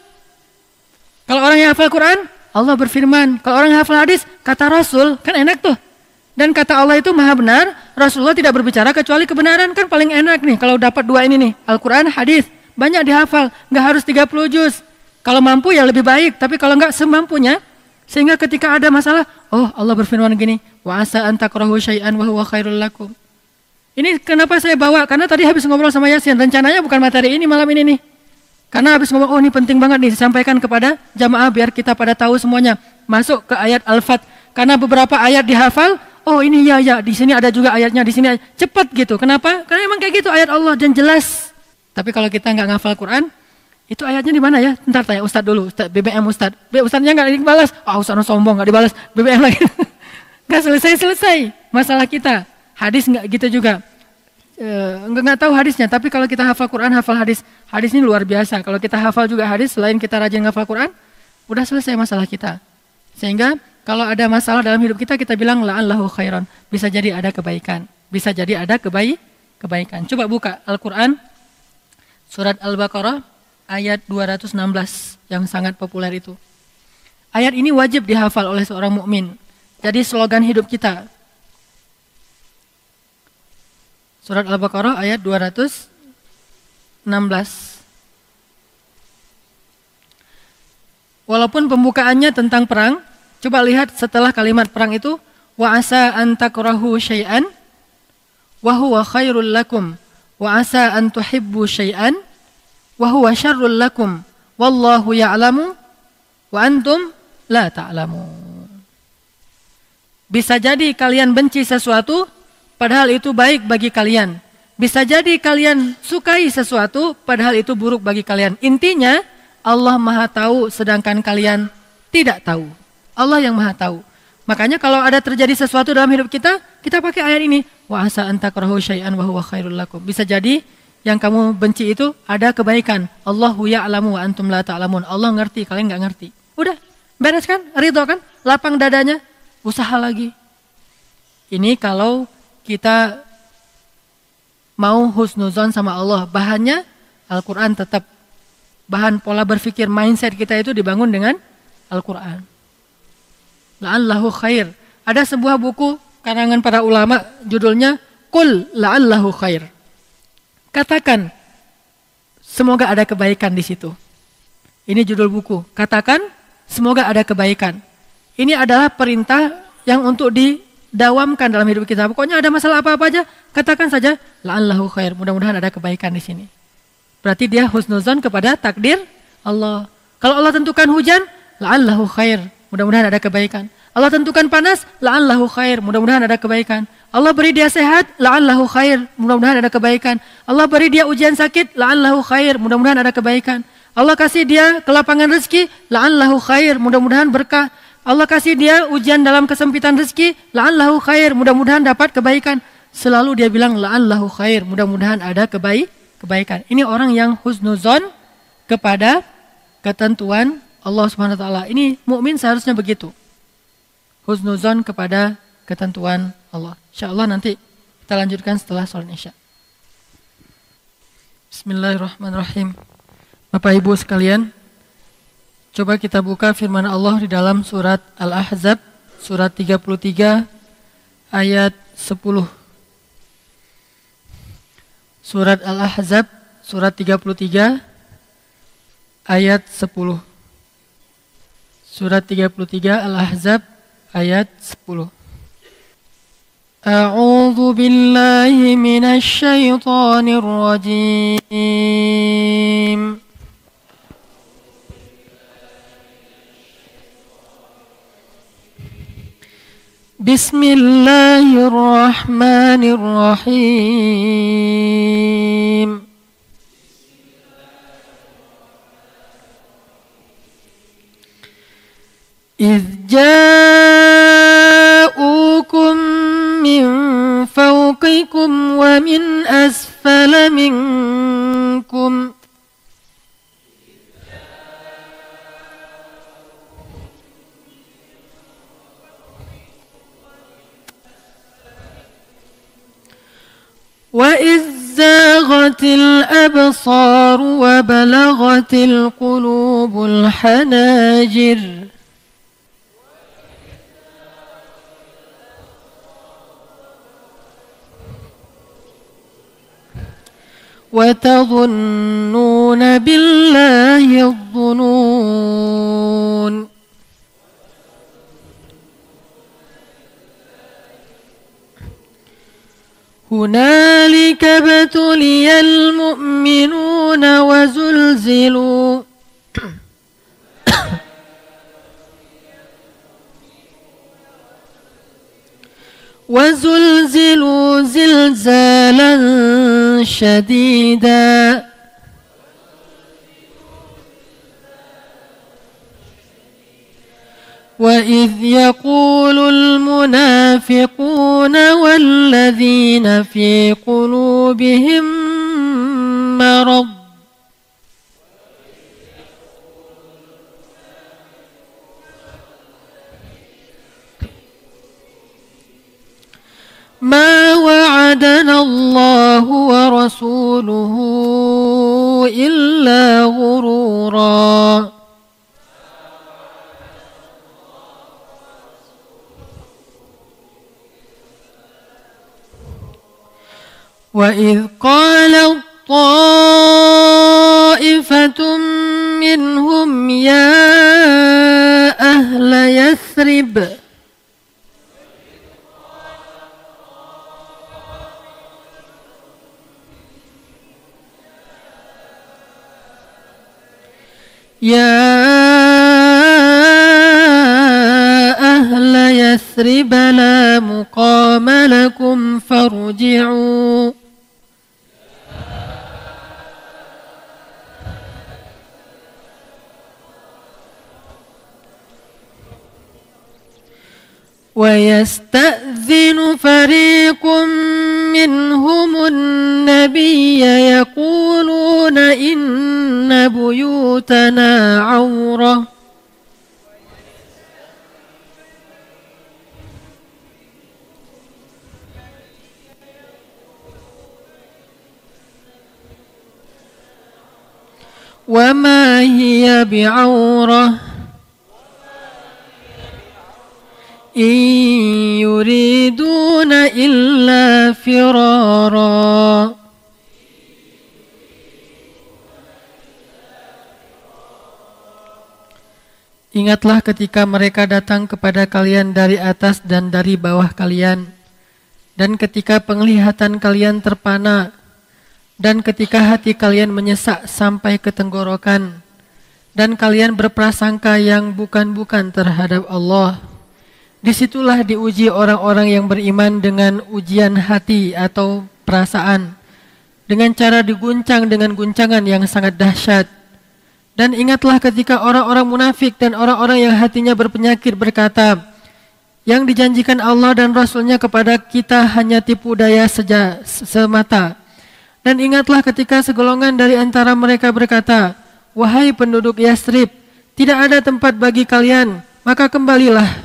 Kalau orang yang hafal Quran, Allah berfirman. Kalau orang yang hafal hadis, kata Rasul, kan enak tuh. Dan kata Allah itu maha benar, Rasulullah tidak berbicara kecuali kebenaran, kan paling enak nih. Kalau dapat dua ini nih, Al-Quran, hadis, banyak dihafal, nggak harus tiga puluh juz. Kalau mampu ya lebih baik, tapi kalau nggak semampunya, sehingga ketika ada masalah, oh Allah berfirman gini, wa asa an takrahu syai'an wa huwa khairul lakum. Ini kenapa saya bawa? Karena tadi habis ngobrol sama Yasin, rencananya bukan materi ini malam ini nih. Karena habis ngomong, oh ini penting banget nih disampaikan kepada jamaah biar kita pada tahu semuanya. Masuk ke ayat Al-Fat. Karena beberapa ayat dihafal, oh ini ya ya, di sini ada juga ayatnya, di sini cepat gitu. Kenapa? Karena emang kayak gitu ayat Allah dan jelas. Tapi kalau kita nggak ngafal Quran, itu ayatnya di mana ya? Ntar tanya Ustadz dulu, Ustadz, B B M Ustadz. B Ustadznya nggak dibalas, ah oh, Ustadz sombong nggak dibalas, B B M lagi. Nggak selesai-selesai masalah kita. Hadis nggak gitu juga. Enggak nggak tahu hadisnya, tapi kalau kita hafal Quran, hafal hadis, hadis ini luar biasa. Kalau kita hafal juga hadis, selain kita rajin hafal Quran, udah selesai masalah kita. Sehingga kalau ada masalah dalam hidup kita, kita bilang la'allahu khairan. Bisa jadi ada kebaikan, bisa jadi ada kebaik, kebaikan. Coba buka Al-Quran, surat Al-Baqarah, ayat dua ratus enam belas, yang sangat populer itu. Ayat ini wajib dihafal oleh seorang mukmin. Jadi slogan hidup kita. Surat Al-Baqarah ayat dua ratus enam belas. Walaupun pembukaannya tentang perang, coba lihat setelah kalimat perang itu, wa asa an takrahu syai'an wa huwa khairul lakum wa asa an tuhibbu syai'an wa huwa syarrul lakum wallahu ya'lamu wa antum la ta'lamun. Bisa jadi kalian benci sesuatu padahal itu baik bagi kalian. Bisa jadi kalian sukai sesuatu, padahal itu buruk bagi kalian. Intinya, Allah Maha tahu sedangkan kalian tidak tahu. Allah yang Maha tahu. Makanya kalau ada terjadi sesuatu dalam hidup kita, kita pakai ayat ini. Wa asa an takrahu syai'an wa huwa khairul lakum. Bisa jadi yang kamu benci itu ada kebaikan. Allahu ya'lamu wa antum la ta'lamun. Allah ngerti, kalian nggak ngerti. Udah, beres kan? Ridho kan? Lapang dadanya, usaha lagi. Ini kalau kita mau husnuzon sama Allah. Bahannya Al-Quran tetap. Bahan pola berpikir, mindset kita itu dibangun dengan Al-Quran. La'allahu khair. Ada sebuah buku karangan para ulama, judulnya Qul la'allahu khair. Katakan, semoga ada kebaikan di situ. Ini judul buku. Katakan, semoga ada kebaikan. Ini adalah perintah yang untuk didawamkan dalam hidup kita. Pokoknya ada masalah apa-apa aja, katakan saja, la'allahu khair. Mudah-mudahan ada kebaikan di sini. Berarti dia husnuzon kepada takdir Allah. Kalau Allah tentukan hujan, la'allahu khair. Mudah-mudahan ada kebaikan. Allah tentukan panas, la'allahu khair. Mudah-mudahan ada kebaikan. Allah beri dia sehat, la'allahu khair. Mudah-mudahan ada kebaikan. Allah beri dia ujian sakit, la'allahu khair. Mudah-mudahan ada kebaikan. Allah kasih dia kelapangan rezeki, la'allahu khair. Mudah-mudahan berkah. Allah kasih dia ujian dalam kesempitan rezeki, la'allahu khair. Mudah-mudahan dapat kebaikan. Selalu dia bilang la'allahu khair. Mudah-mudahan ada kebaik, kebaikan. Ini orang yang husnuzon kepada ketentuan Allah Subhanahu wa taala. Ini mukmin seharusnya begitu. Husnuzon kepada ketentuan Allah. Insyaallah nanti kita lanjutkan setelah sholat Isya. Bismillahirrahmanirrahim. Bapak Ibu sekalian, coba kita buka firman Allah di dalam surat Al-Ahzab, surat tiga puluh tiga ayat sepuluh. Surat Al-Ahzab, surat tiga puluh tiga ayat sepuluh. Surat tiga puluh tiga Al-Ahzab ayat sepuluh. A'udzu billahi minasy syaithanir rajim. Bismillahirrahmanirrahim. إذ جاءوكم من فوقكم ومن أسفل منكم وإذ زاغت الأبصار وبلغت القلوب الحناجر وتظنون بالله الظنون هنالك ابتلي المؤمنون وزلزلوا وزلزلوا زلزالا شديدا وإذ يقول المنافقون والذين في قلوبهم مرض ما وعدنا الله ورسوله إلا غرورا وإذ قالت طائفة منهم يا أهل يثرب يا أهل يثرب لا مقام لكم فارجعوا وَيَسْتَأْذِنُ فَرِيقٌ مِّنْهُمُ النَّبِيَّ يَقُولُونَ إِنَّ بُيُوتَنَا عَوْرَةٌ وَمَا هِيَ بِعَوْرَةٍ إِن يُرِيدُونَ إِلَّا فِرَارًا. Ingatlah ketika mereka datang kepada kalian dari atas dan dari bawah kalian, dan ketika penglihatan kalian terpana, dan ketika hati kalian menyesak sampai ke tenggorokan, dan kalian berprasangka yang bukan-bukan terhadap Allah. Disitulah diuji orang-orang yang beriman dengan ujian hati atau perasaan, dengan cara diguncang dengan guncangan yang sangat dahsyat. Dan ingatlah ketika orang-orang munafik dan orang-orang yang hatinya berpenyakit berkata, yang dijanjikan Allah dan Rasulnya kepada kita hanya tipu daya saja semata. Dan ingatlah ketika segolongan dari antara mereka berkata, wahai penduduk Yasrib, tidak ada tempat bagi kalian, maka kembalilah.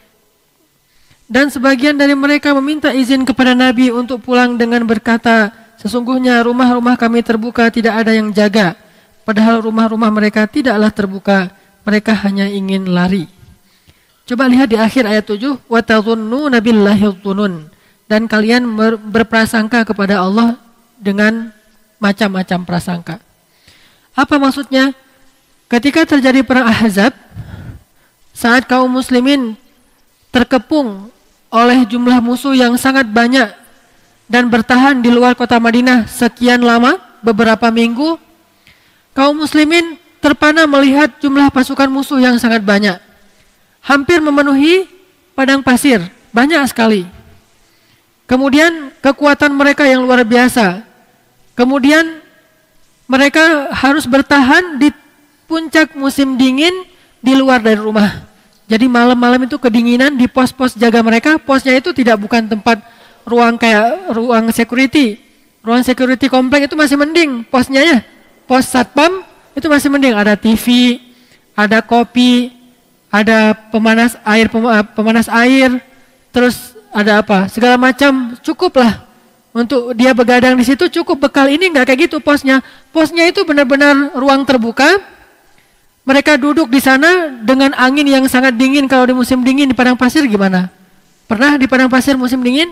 Dan sebagian dari mereka meminta izin kepada Nabi untuk pulang dengan berkata, sesungguhnya rumah-rumah kami terbuka, tidak ada yang jaga. Padahal rumah-rumah mereka tidaklah terbuka, mereka hanya ingin lari. Coba lihat di akhir ayat tujuh, wa tadhunnuna billahi dhunun, dan kalian berprasangka kepada Allah dengan macam-macam prasangka. Apa maksudnya? Ketika terjadi perang Ahzab, saat kaum muslimin terkepung oleh jumlah musuh yang sangat banyak dan bertahan di luar kota Madinah sekian lama, beberapa minggu, kaum muslimin terpana melihat jumlah pasukan musuh yang sangat banyak, hampir memenuhi padang pasir, banyak sekali. Kemudian kekuatan mereka yang luar biasa. Kemudian mereka harus bertahan di puncak musim dingin di luar dari rumah. Jadi malam-malam itu kedinginan di pos-pos jaga mereka. Posnya itu tidak bukan tempat ruang kayak ruang security. Ruang security komplek itu masih mending posnya ya. Pos satpam itu masih mending, ada T V, ada kopi, ada pemanas air pemanas air, terus ada apa? Segala macam, cukuplah untuk dia begadang di situ, cukup bekal. Ini enggak kayak gitu posnya. Posnya itu benar-benar ruang terbuka. Mereka duduk di sana dengan angin yang sangat dingin. Kalau di musim dingin di padang pasir gimana? Pernah di padang pasir musim dingin?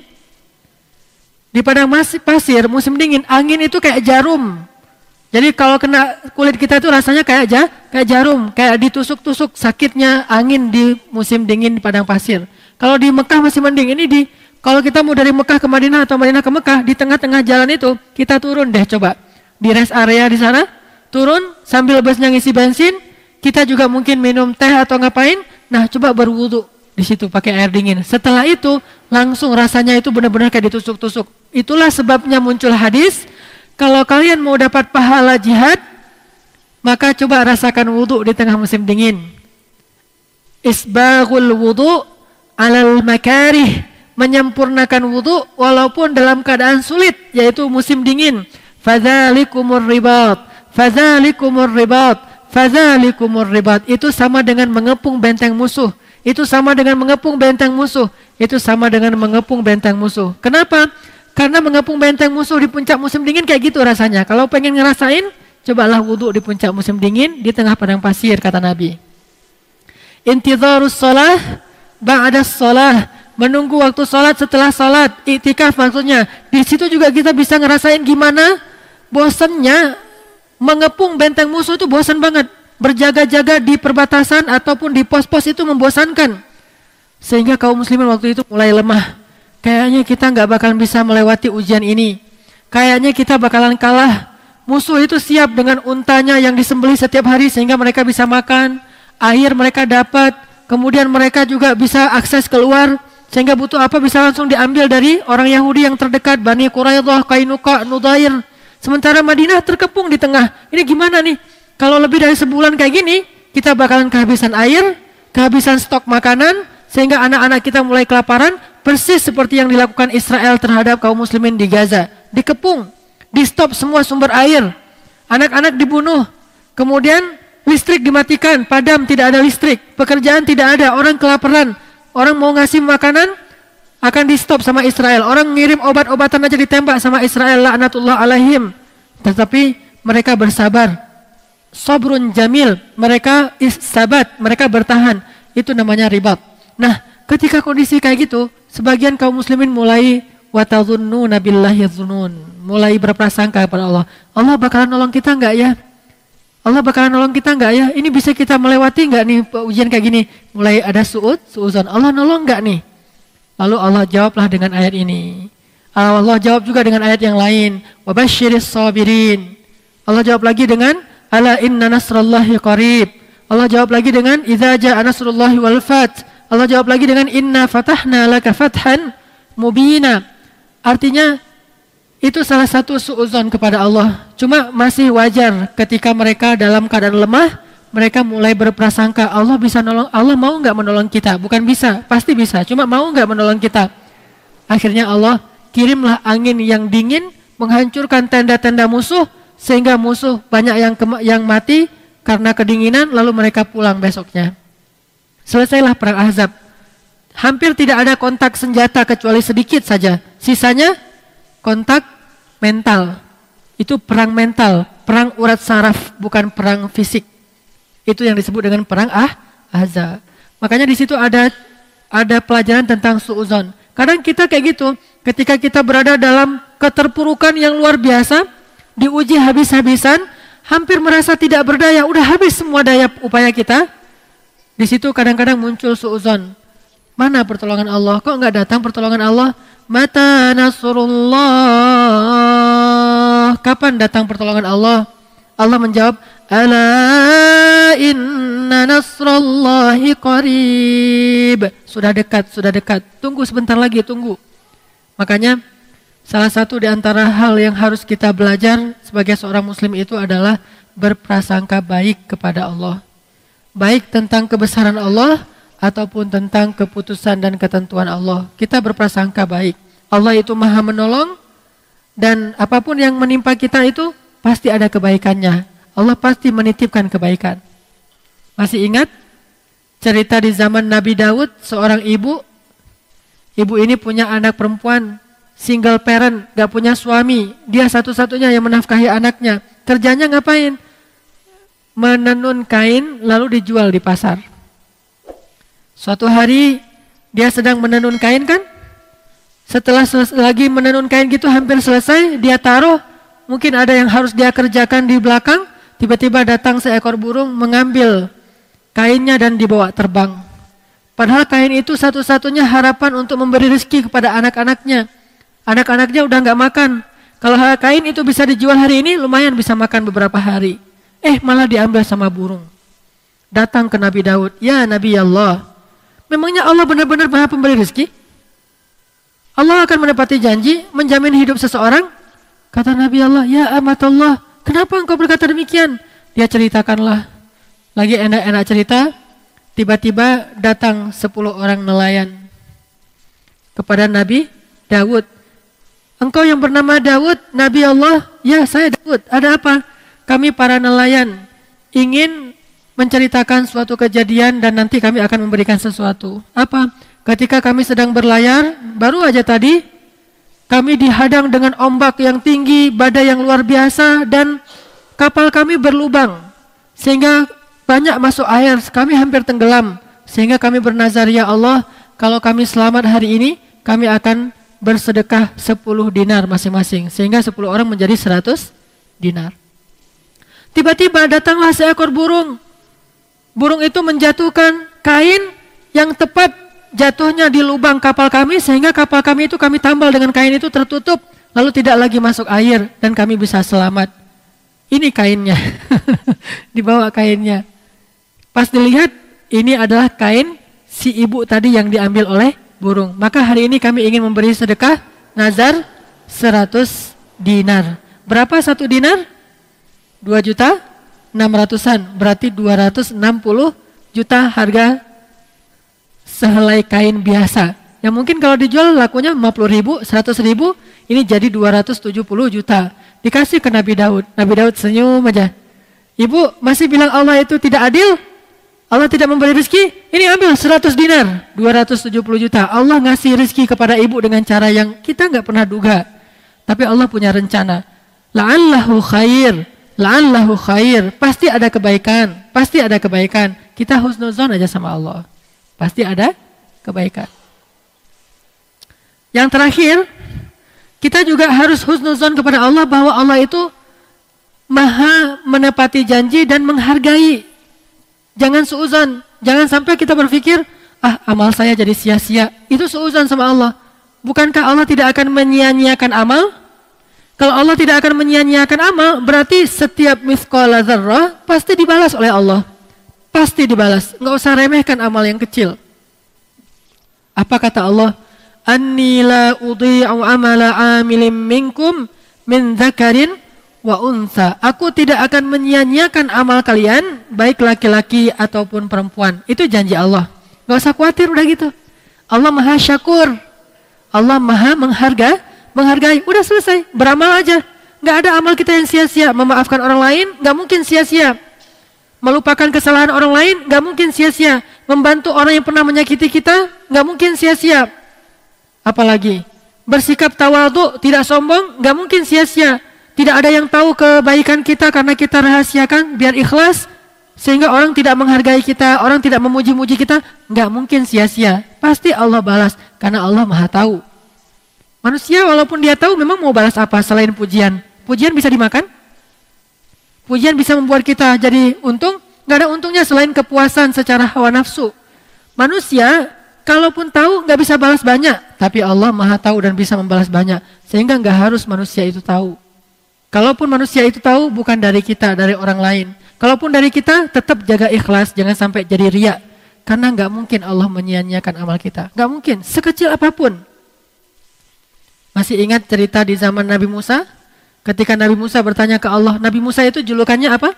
Di padang pasir musim dingin angin itu kayak jarum. Jadi kalau kena kulit kita itu rasanya kayak ja, kayak jarum, kayak ditusuk-tusuk, sakitnya angin di musim dingin di padang pasir. Kalau di Mekah masih mending. Ini di kalau kita mau dari Mekah ke Madinah atau Madinah ke Mekah, di tengah-tengah jalan itu kita turun deh coba. Di rest area di sana, turun sambil busnya ngisi bensin. Kita juga mungkin minum teh atau ngapain. Nah, coba berwudu di situ pakai air dingin. Setelah itu langsung rasanya itu benar-benar kayak ditusuk-tusuk. Itulah sebabnya muncul hadis, kalau kalian mau dapat pahala jihad, maka coba rasakan wudu di tengah musim dingin. Isbaghul wudu alal makarih, menyempurnakan wudu walaupun dalam keadaan sulit, yaitu musim dingin. Fadzalikumur ribat, fadzalikumur ribat. Fadzalikumur ribat, itu sama dengan mengepung benteng musuh. Itu sama dengan mengepung benteng musuh. Itu sama dengan mengepung benteng musuh. Kenapa? Karena mengepung benteng musuh di puncak musim dingin kayak gitu rasanya. Kalau pengen ngerasain, cobalah wudu di puncak musim dingin di tengah padang pasir, kata Nabi. Intidharus shalah ba'das shalah, menunggu waktu salat setelah salat. Iktikaf maksudnya. Di situ juga kita bisa ngerasain gimana bosannya mengepung benteng musuh itu, bosan banget. Berjaga-jaga di perbatasan ataupun di pos-pos itu membosankan. Sehingga kaum muslimin waktu itu mulai lemah. Kayaknya kita nggak bakalan bisa melewati ujian ini. Kayaknya kita bakalan kalah. Musuh itu siap dengan untanya yang disembelih setiap hari sehingga mereka bisa makan. Air mereka dapat. Kemudian mereka juga bisa akses keluar. Sehingga butuh apa bisa langsung diambil dari orang Yahudi yang terdekat. Bani Quraidah, Qainuqa, Nudair. Sementara Madinah terkepung di tengah. Ini gimana nih? Kalau lebih dari sebulan kayak gini, kita bakalan kehabisan air, kehabisan stok makanan, sehingga anak-anak kita mulai kelaparan, persis seperti yang dilakukan Israel terhadap kaum muslimin di Gaza. Dikepung, di stop semua sumber air, anak-anak dibunuh, kemudian listrik dimatikan, padam, tidak ada listrik, pekerjaan tidak ada, orang kelaparan, orang mau ngasih makanan akan di stop sama Israel, orang ngirim obat-obatan aja ditembak sama Israel, laknatullah alaihim. Tetapi mereka bersabar, sabrun jamil, mereka sabat, mereka bertahan. Itu namanya ribat. Nah, ketika kondisi kayak gitu, sebagian kaum muslimin mulai watadhunnuna billahi dzunun, mulai berprasangka kepada Allah. Allah bakalan nolong kita enggak ya? Allah bakalan nolong kita enggak ya? Ini bisa kita melewati enggak nih ujian kayak gini? Mulai ada suud, suuzon. Allah nolong enggak nih? Lalu Allah jawablah dengan ayat ini. Allah jawab juga dengan ayat yang lain. Wabasyiris sabirin. Allah jawab lagi dengan ala inna nasrallahi qarib. Allah jawab lagi dengan idza jaa nasrullahi wal fath. Allah jawab lagi dengan inna fatahna laka fathan mubina. Artinya itu salah satu suuzon kepada Allah. Cuma masih wajar ketika mereka dalam keadaan lemah, mereka mulai berprasangka Allah bisa nolong, Allah mau nggak menolong kita? Bukan bisa, pasti bisa. Cuma mau nggak menolong kita? Akhirnya Allah kirimlah angin yang dingin menghancurkan tenda-tenda musuh sehingga musuh banyak yang yang mati karena kedinginan, lalu mereka pulang besoknya. Selesailah perang Ahzab. Hampir tidak ada kontak senjata kecuali sedikit saja. Sisanya kontak mental. Itu perang mental, perang urat saraf, bukan perang fisik. Itu yang disebut dengan perang ah Ahzab. Makanya di situ ada ada pelajaran tentang suuzon. Kadang kita kayak gitu, ketika kita berada dalam keterpurukan yang luar biasa, diuji habis-habisan, hampir merasa tidak berdaya, udah habis semua daya upaya kita. Di situ kadang-kadang muncul suuzon. Mana pertolongan Allah? Kok enggak datang pertolongan Allah? Mata nasrullah. Kapan datang pertolongan Allah? Allah menjawab, ala inna nasrallahi qarib. Sudah dekat, sudah dekat. Tunggu sebentar lagi, tunggu. Makanya salah satu di antara hal yang harus kita belajar sebagai seorang muslim itu adalah berprasangka baik kepada Allah. Baik tentang kebesaran Allah ataupun tentang keputusan dan ketentuan Allah. Kita berprasangka baik. Allah itu maha menolong dan apapun yang menimpa kita itu pasti ada kebaikannya. Allah pasti menitipkan kebaikan. Masih ingat cerita di zaman Nabi Daud, seorang ibu. Ibu ini punya anak perempuan, single parent, gak punya suami. Dia satu-satunya yang menafkahi anaknya. Kerjanya ngapain? Menenun kain lalu dijual di pasar. Suatu hari dia sedang menenun kain kan? Setelah selesai, lagi menenun kain gitu hampir selesai, dia taruh. Mungkin ada yang harus dia kerjakan di belakang. Tiba-tiba datang seekor burung mengambil kainnya dan dibawa terbang. Padahal kain itu satu-satunya harapan untuk memberi rezeki kepada anak-anaknya. Anak-anaknya udah gak makan. Kalau kain itu bisa dijual hari ini, lumayan bisa makan beberapa hari. Eh malah diambil sama burung. Datang ke Nabi Daud, ya Nabi Allah, memangnya Allah benar-benar maha pemberi rezeki? Allah akan menepati janji, menjamin hidup seseorang? Kata Nabi Allah, ya amatullah, kenapa engkau berkata demikian? Dia ceritakanlah. Lagi enak-enak cerita, tiba-tiba datang sepuluh orang nelayan kepada Nabi Daud. Engkau yang bernama Daud, Nabi Allah? Ya saya Daud, ada apa? Kami para nelayan ingin menceritakan suatu kejadian dan nanti kami akan memberikan sesuatu. Apa? Ketika kami sedang berlayar, baru aja tadi kami dihadang dengan ombak yang tinggi, badai yang luar biasa dan kapal kami berlubang sehingga banyak masuk air, kami hampir tenggelam. Sehingga kami bernazar, ya Allah, kalau kami selamat hari ini, kami akan bersedekah sepuluh dinar masing-masing sehingga sepuluh orang menjadi seratus dinar. Tiba-tiba datanglah seekor burung. Burung itu menjatuhkan kain yang tepat jatuhnya di lubang kapal kami sehingga kapal kami itu kami tambal dengan kain itu tertutup lalu tidak lagi masuk air dan kami bisa selamat. Ini kainnya. Dibawa kainnya. Pas dilihat ini adalah kain si ibu tadi yang diambil oleh burung. Maka hari ini kami ingin memberi sedekah nazar seratus dinar. Berapa satu dinar? dua juta enam ratusan, berarti dua ratus enam puluh juta harga sehelai kain biasa. Yang mungkin kalau dijual lakunya lima puluh ribu, seratus ribu, ini jadi dua ratus tujuh puluh juta. Dikasih ke Nabi Daud. Nabi Daud senyum aja. Ibu masih bilang Allah itu tidak adil? Allah tidak memberi rezeki? Ini ambil seratus dinar, dua ratus tujuh puluh juta. Allah ngasih rezeki kepada ibu dengan cara yang kita nggak pernah duga. Tapi Allah punya rencana. La'allahu khair, la'allahu khair. Pasti ada kebaikan, pasti ada kebaikan. Kita husnuzon aja sama Allah. Pasti ada kebaikan. Yang terakhir, kita juga harus husnuzon kepada Allah bahwa Allah itu maha menepati janji dan menghargai. Jangan suuzon, jangan sampai kita berpikir, ah amal saya jadi sia-sia. Itu suuzon sama Allah. Bukankah Allah tidak akan menyia-nyiakan amal? Kalau Allah tidak akan menyia-nyiakan amal, berarti setiap mithqala dzarrah pasti dibalas oleh Allah. Pasti dibalas. Nggak usah remehkan amal yang kecil. Apa kata Allah? Anni la udhi'u amala 'amilin minkum min dzakarin wa unsa. Aku tidak akan menyia-nyiakan amal kalian, baik laki-laki ataupun perempuan. Itu janji Allah. Gak usah khawatir, udah gitu. Allah maha syakur. Allah maha mengharga, menghargai. Udah selesai, beramal aja. Gak ada amal kita yang sia-sia. Memaafkan orang lain, gak mungkin sia-sia. Melupakan kesalahan orang lain, gak mungkin sia-sia. Membantu orang yang pernah menyakiti kita, gak mungkin sia-sia. Apalagi, bersikap tawadhu, tidak sombong, gak mungkin sia-sia. Tidak ada yang tahu kebaikan kita karena kita rahasiakan biar ikhlas. Sehingga orang tidak menghargai kita, orang tidak memuji-muji kita. Nggak mungkin sia-sia. Pasti Allah balas karena Allah maha tahu. Manusia walaupun dia tahu memang mau balas apa selain pujian. Pujian bisa dimakan? Pujian bisa membuat kita jadi untung? Nggak ada untungnya selain kepuasan secara hawa nafsu. Manusia kalaupun tahu nggak bisa balas banyak. Tapi Allah maha tahu dan bisa membalas banyak. Sehingga nggak harus manusia itu tahu. Kalaupun manusia itu tahu bukan dari kita, dari orang lain. Kalaupun dari kita, tetap jaga ikhlas, jangan sampai jadi riya. Karena nggak mungkin Allah menyia-nyiakan amal kita. Nggak mungkin, sekecil apapun. Masih ingat cerita di zaman Nabi Musa? Ketika Nabi Musa bertanya ke Allah, Nabi Musa itu julukannya apa?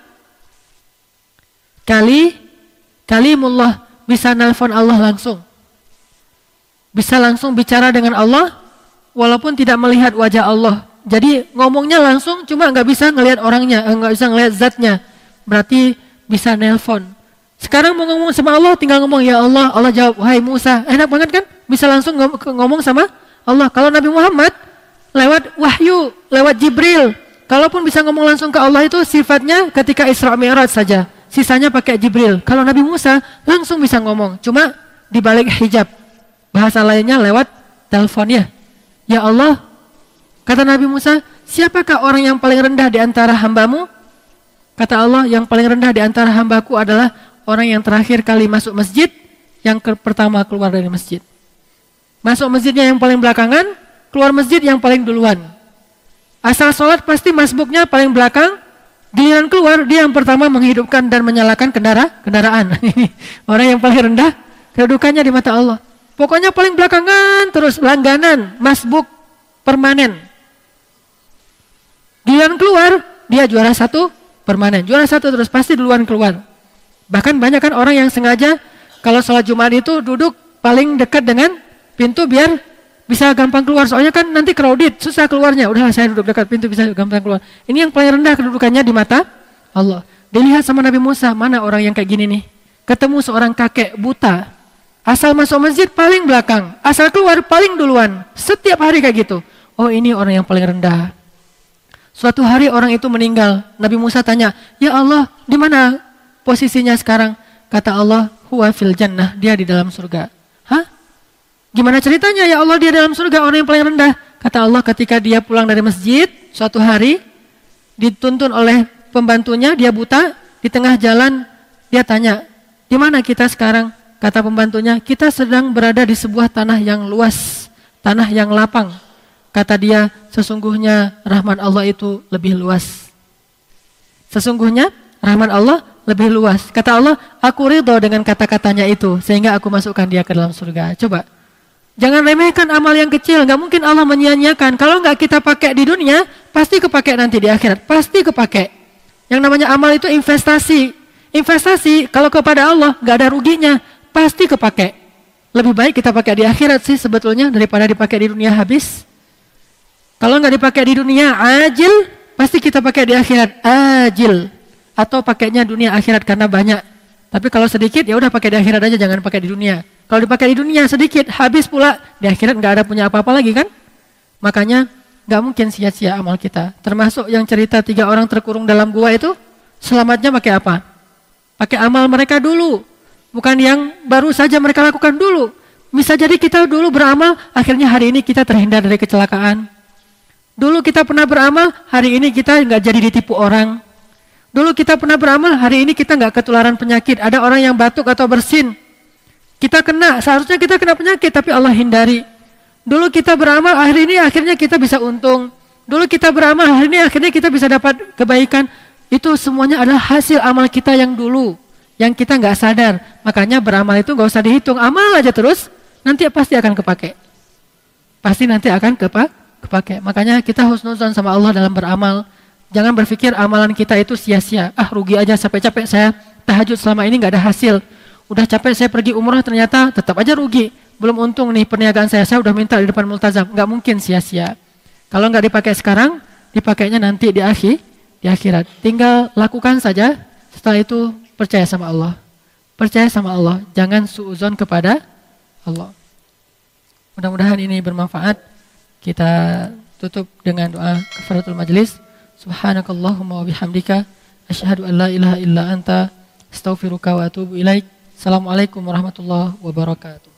Kali, kalimullah, bisa nelpon Allah langsung. Bisa langsung bicara dengan Allah, walaupun tidak melihat wajah Allah. Jadi ngomongnya langsung, cuma nggak bisa ngelihat orangnya, nggak bisa ngelihat zatnya. Berarti bisa nelpon. Sekarang mau ngomong sama Allah, tinggal ngomong ya Allah. Allah jawab, wahai Musa. Enak banget kan? Bisa langsung ngomong sama Allah. Kalau Nabi Muhammad lewat wahyu, lewat Jibril. Kalaupun bisa ngomong langsung ke Allah itu sifatnya ketika Isra Mi'raj saja. Sisanya pakai Jibril. Kalau Nabi Musa langsung bisa ngomong, cuma di balik hijab. Bahasa lainnya lewat teleponnya. Ya Allah. Kata Nabi Musa, siapakah orang yang paling rendah di antara hambamu? Kata Allah, yang paling rendah di antara hambaku adalah orang yang terakhir kali masuk masjid, yang ke pertama keluar dari masjid. Masuk masjidnya yang paling belakangan, keluar masjid yang paling duluan. Asal sholat pasti masbuknya paling belakang, giliran keluar dia yang pertama menghidupkan dan menyalakan kendara, kendaraan. Orang yang paling rendah, kedudukannya di mata Allah. Pokoknya paling belakangan, terus langganan, masbuk, permanen. Giliran keluar, dia juara satu, permanen. Juara satu terus, pasti duluan keluar. Bahkan banyak kan orang yang sengaja kalau sholat Jumat itu duduk paling dekat dengan pintu biar bisa gampang keluar. Soalnya kan nanti crowded, susah keluarnya. Udah saya duduk dekat pintu bisa gampang keluar. Ini yang paling rendah kedudukannya di mata Allah. Dilihat sama Nabi Musa, mana orang yang kayak gini nih. Ketemu seorang kakek buta. Asal masuk masjid paling belakang, asal keluar paling duluan. Setiap hari kayak gitu. Oh ini orang yang paling rendah. Suatu hari orang itu meninggal. Nabi Musa tanya, ya Allah, di mana posisinya sekarang? Kata Allah, huwa fil jannah, dia di dalam surga. Hah? Gimana ceritanya ya Allah dia dalam surga, orang yang paling rendah? Kata Allah, ketika dia pulang dari masjid, suatu hari, dituntun oleh pembantunya, dia buta, di tengah jalan, dia tanya, di mana kita sekarang? Kata pembantunya, kita sedang berada di sebuah tanah yang luas, tanah yang lapang. Kata dia, sesungguhnya rahmat Allah itu lebih luas. Sesungguhnya rahmat Allah lebih luas. Kata Allah, aku ridho dengan kata-katanya itu, sehingga aku masukkan dia ke dalam surga. Coba, jangan remehkan amal yang kecil. Gak mungkin Allah menyia-nyiakan. Kalau gak kita pakai di dunia, pasti kepake nanti di akhirat. Pasti kepake. Yang namanya amal itu investasi. Investasi, kalau kepada Allah gak ada ruginya, pasti kepake. Lebih baik kita pakai di akhirat sih sebetulnya daripada dipakai di dunia habis. Kalau nggak dipakai di dunia ajil, pasti kita pakai di akhirat ajil. Atau pakainya dunia akhirat karena banyak. Tapi kalau sedikit ya udah pakai di akhirat aja, jangan pakai di dunia. Kalau dipakai di dunia sedikit, habis pula di akhirat nggak ada punya apa-apa lagi kan? Makanya nggak mungkin sia-sia amal kita. Termasuk yang cerita tiga orang terkurung dalam gua itu, selamatnya pakai apa? Pakai amal mereka dulu, bukan yang baru saja mereka lakukan dulu. Bisa jadi kita dulu beramal, akhirnya hari ini kita terhindar dari kecelakaan. Dulu kita pernah beramal, hari ini kita nggak jadi ditipu orang. Dulu kita pernah beramal, hari ini kita nggak ketularan penyakit. Ada orang yang batuk atau bersin, kita kena, seharusnya kita kena penyakit, tapi Allah hindari. Dulu kita beramal, hari ini akhirnya kita bisa untung. Dulu kita beramal, hari ini akhirnya kita bisa dapat kebaikan. Itu semuanya adalah hasil amal kita yang dulu, yang kita nggak sadar. Makanya beramal itu nggak usah dihitung, amal aja terus, nanti pasti akan kepake. Pasti nanti akan kepa kepake. Makanya kita husnuzon sama Allah dalam beramal. Jangan berpikir amalan kita itu sia-sia. Ah rugi aja, capek-capek saya tahajud selama ini nggak ada hasil. Udah capek saya pergi umrah ternyata tetap aja rugi. Belum untung nih perniagaan saya, saya udah minta di depan multazam. Nggak mungkin sia-sia. Kalau nggak dipakai sekarang, dipakainya nanti di akhir, di akhirat. Tinggal lakukan saja. Setelah itu percaya sama Allah. Percaya sama Allah. Jangan suuzon kepada Allah. Mudah-mudahan ini bermanfaat. Kita tutup dengan doa kafaratul majlis. Subhanakallahumma wa bihamdika asyhadu an la ilaha illa anta astaghfiruka wa atubu ilaik. Assalamualaikum warahmatullahi wabarakatuh.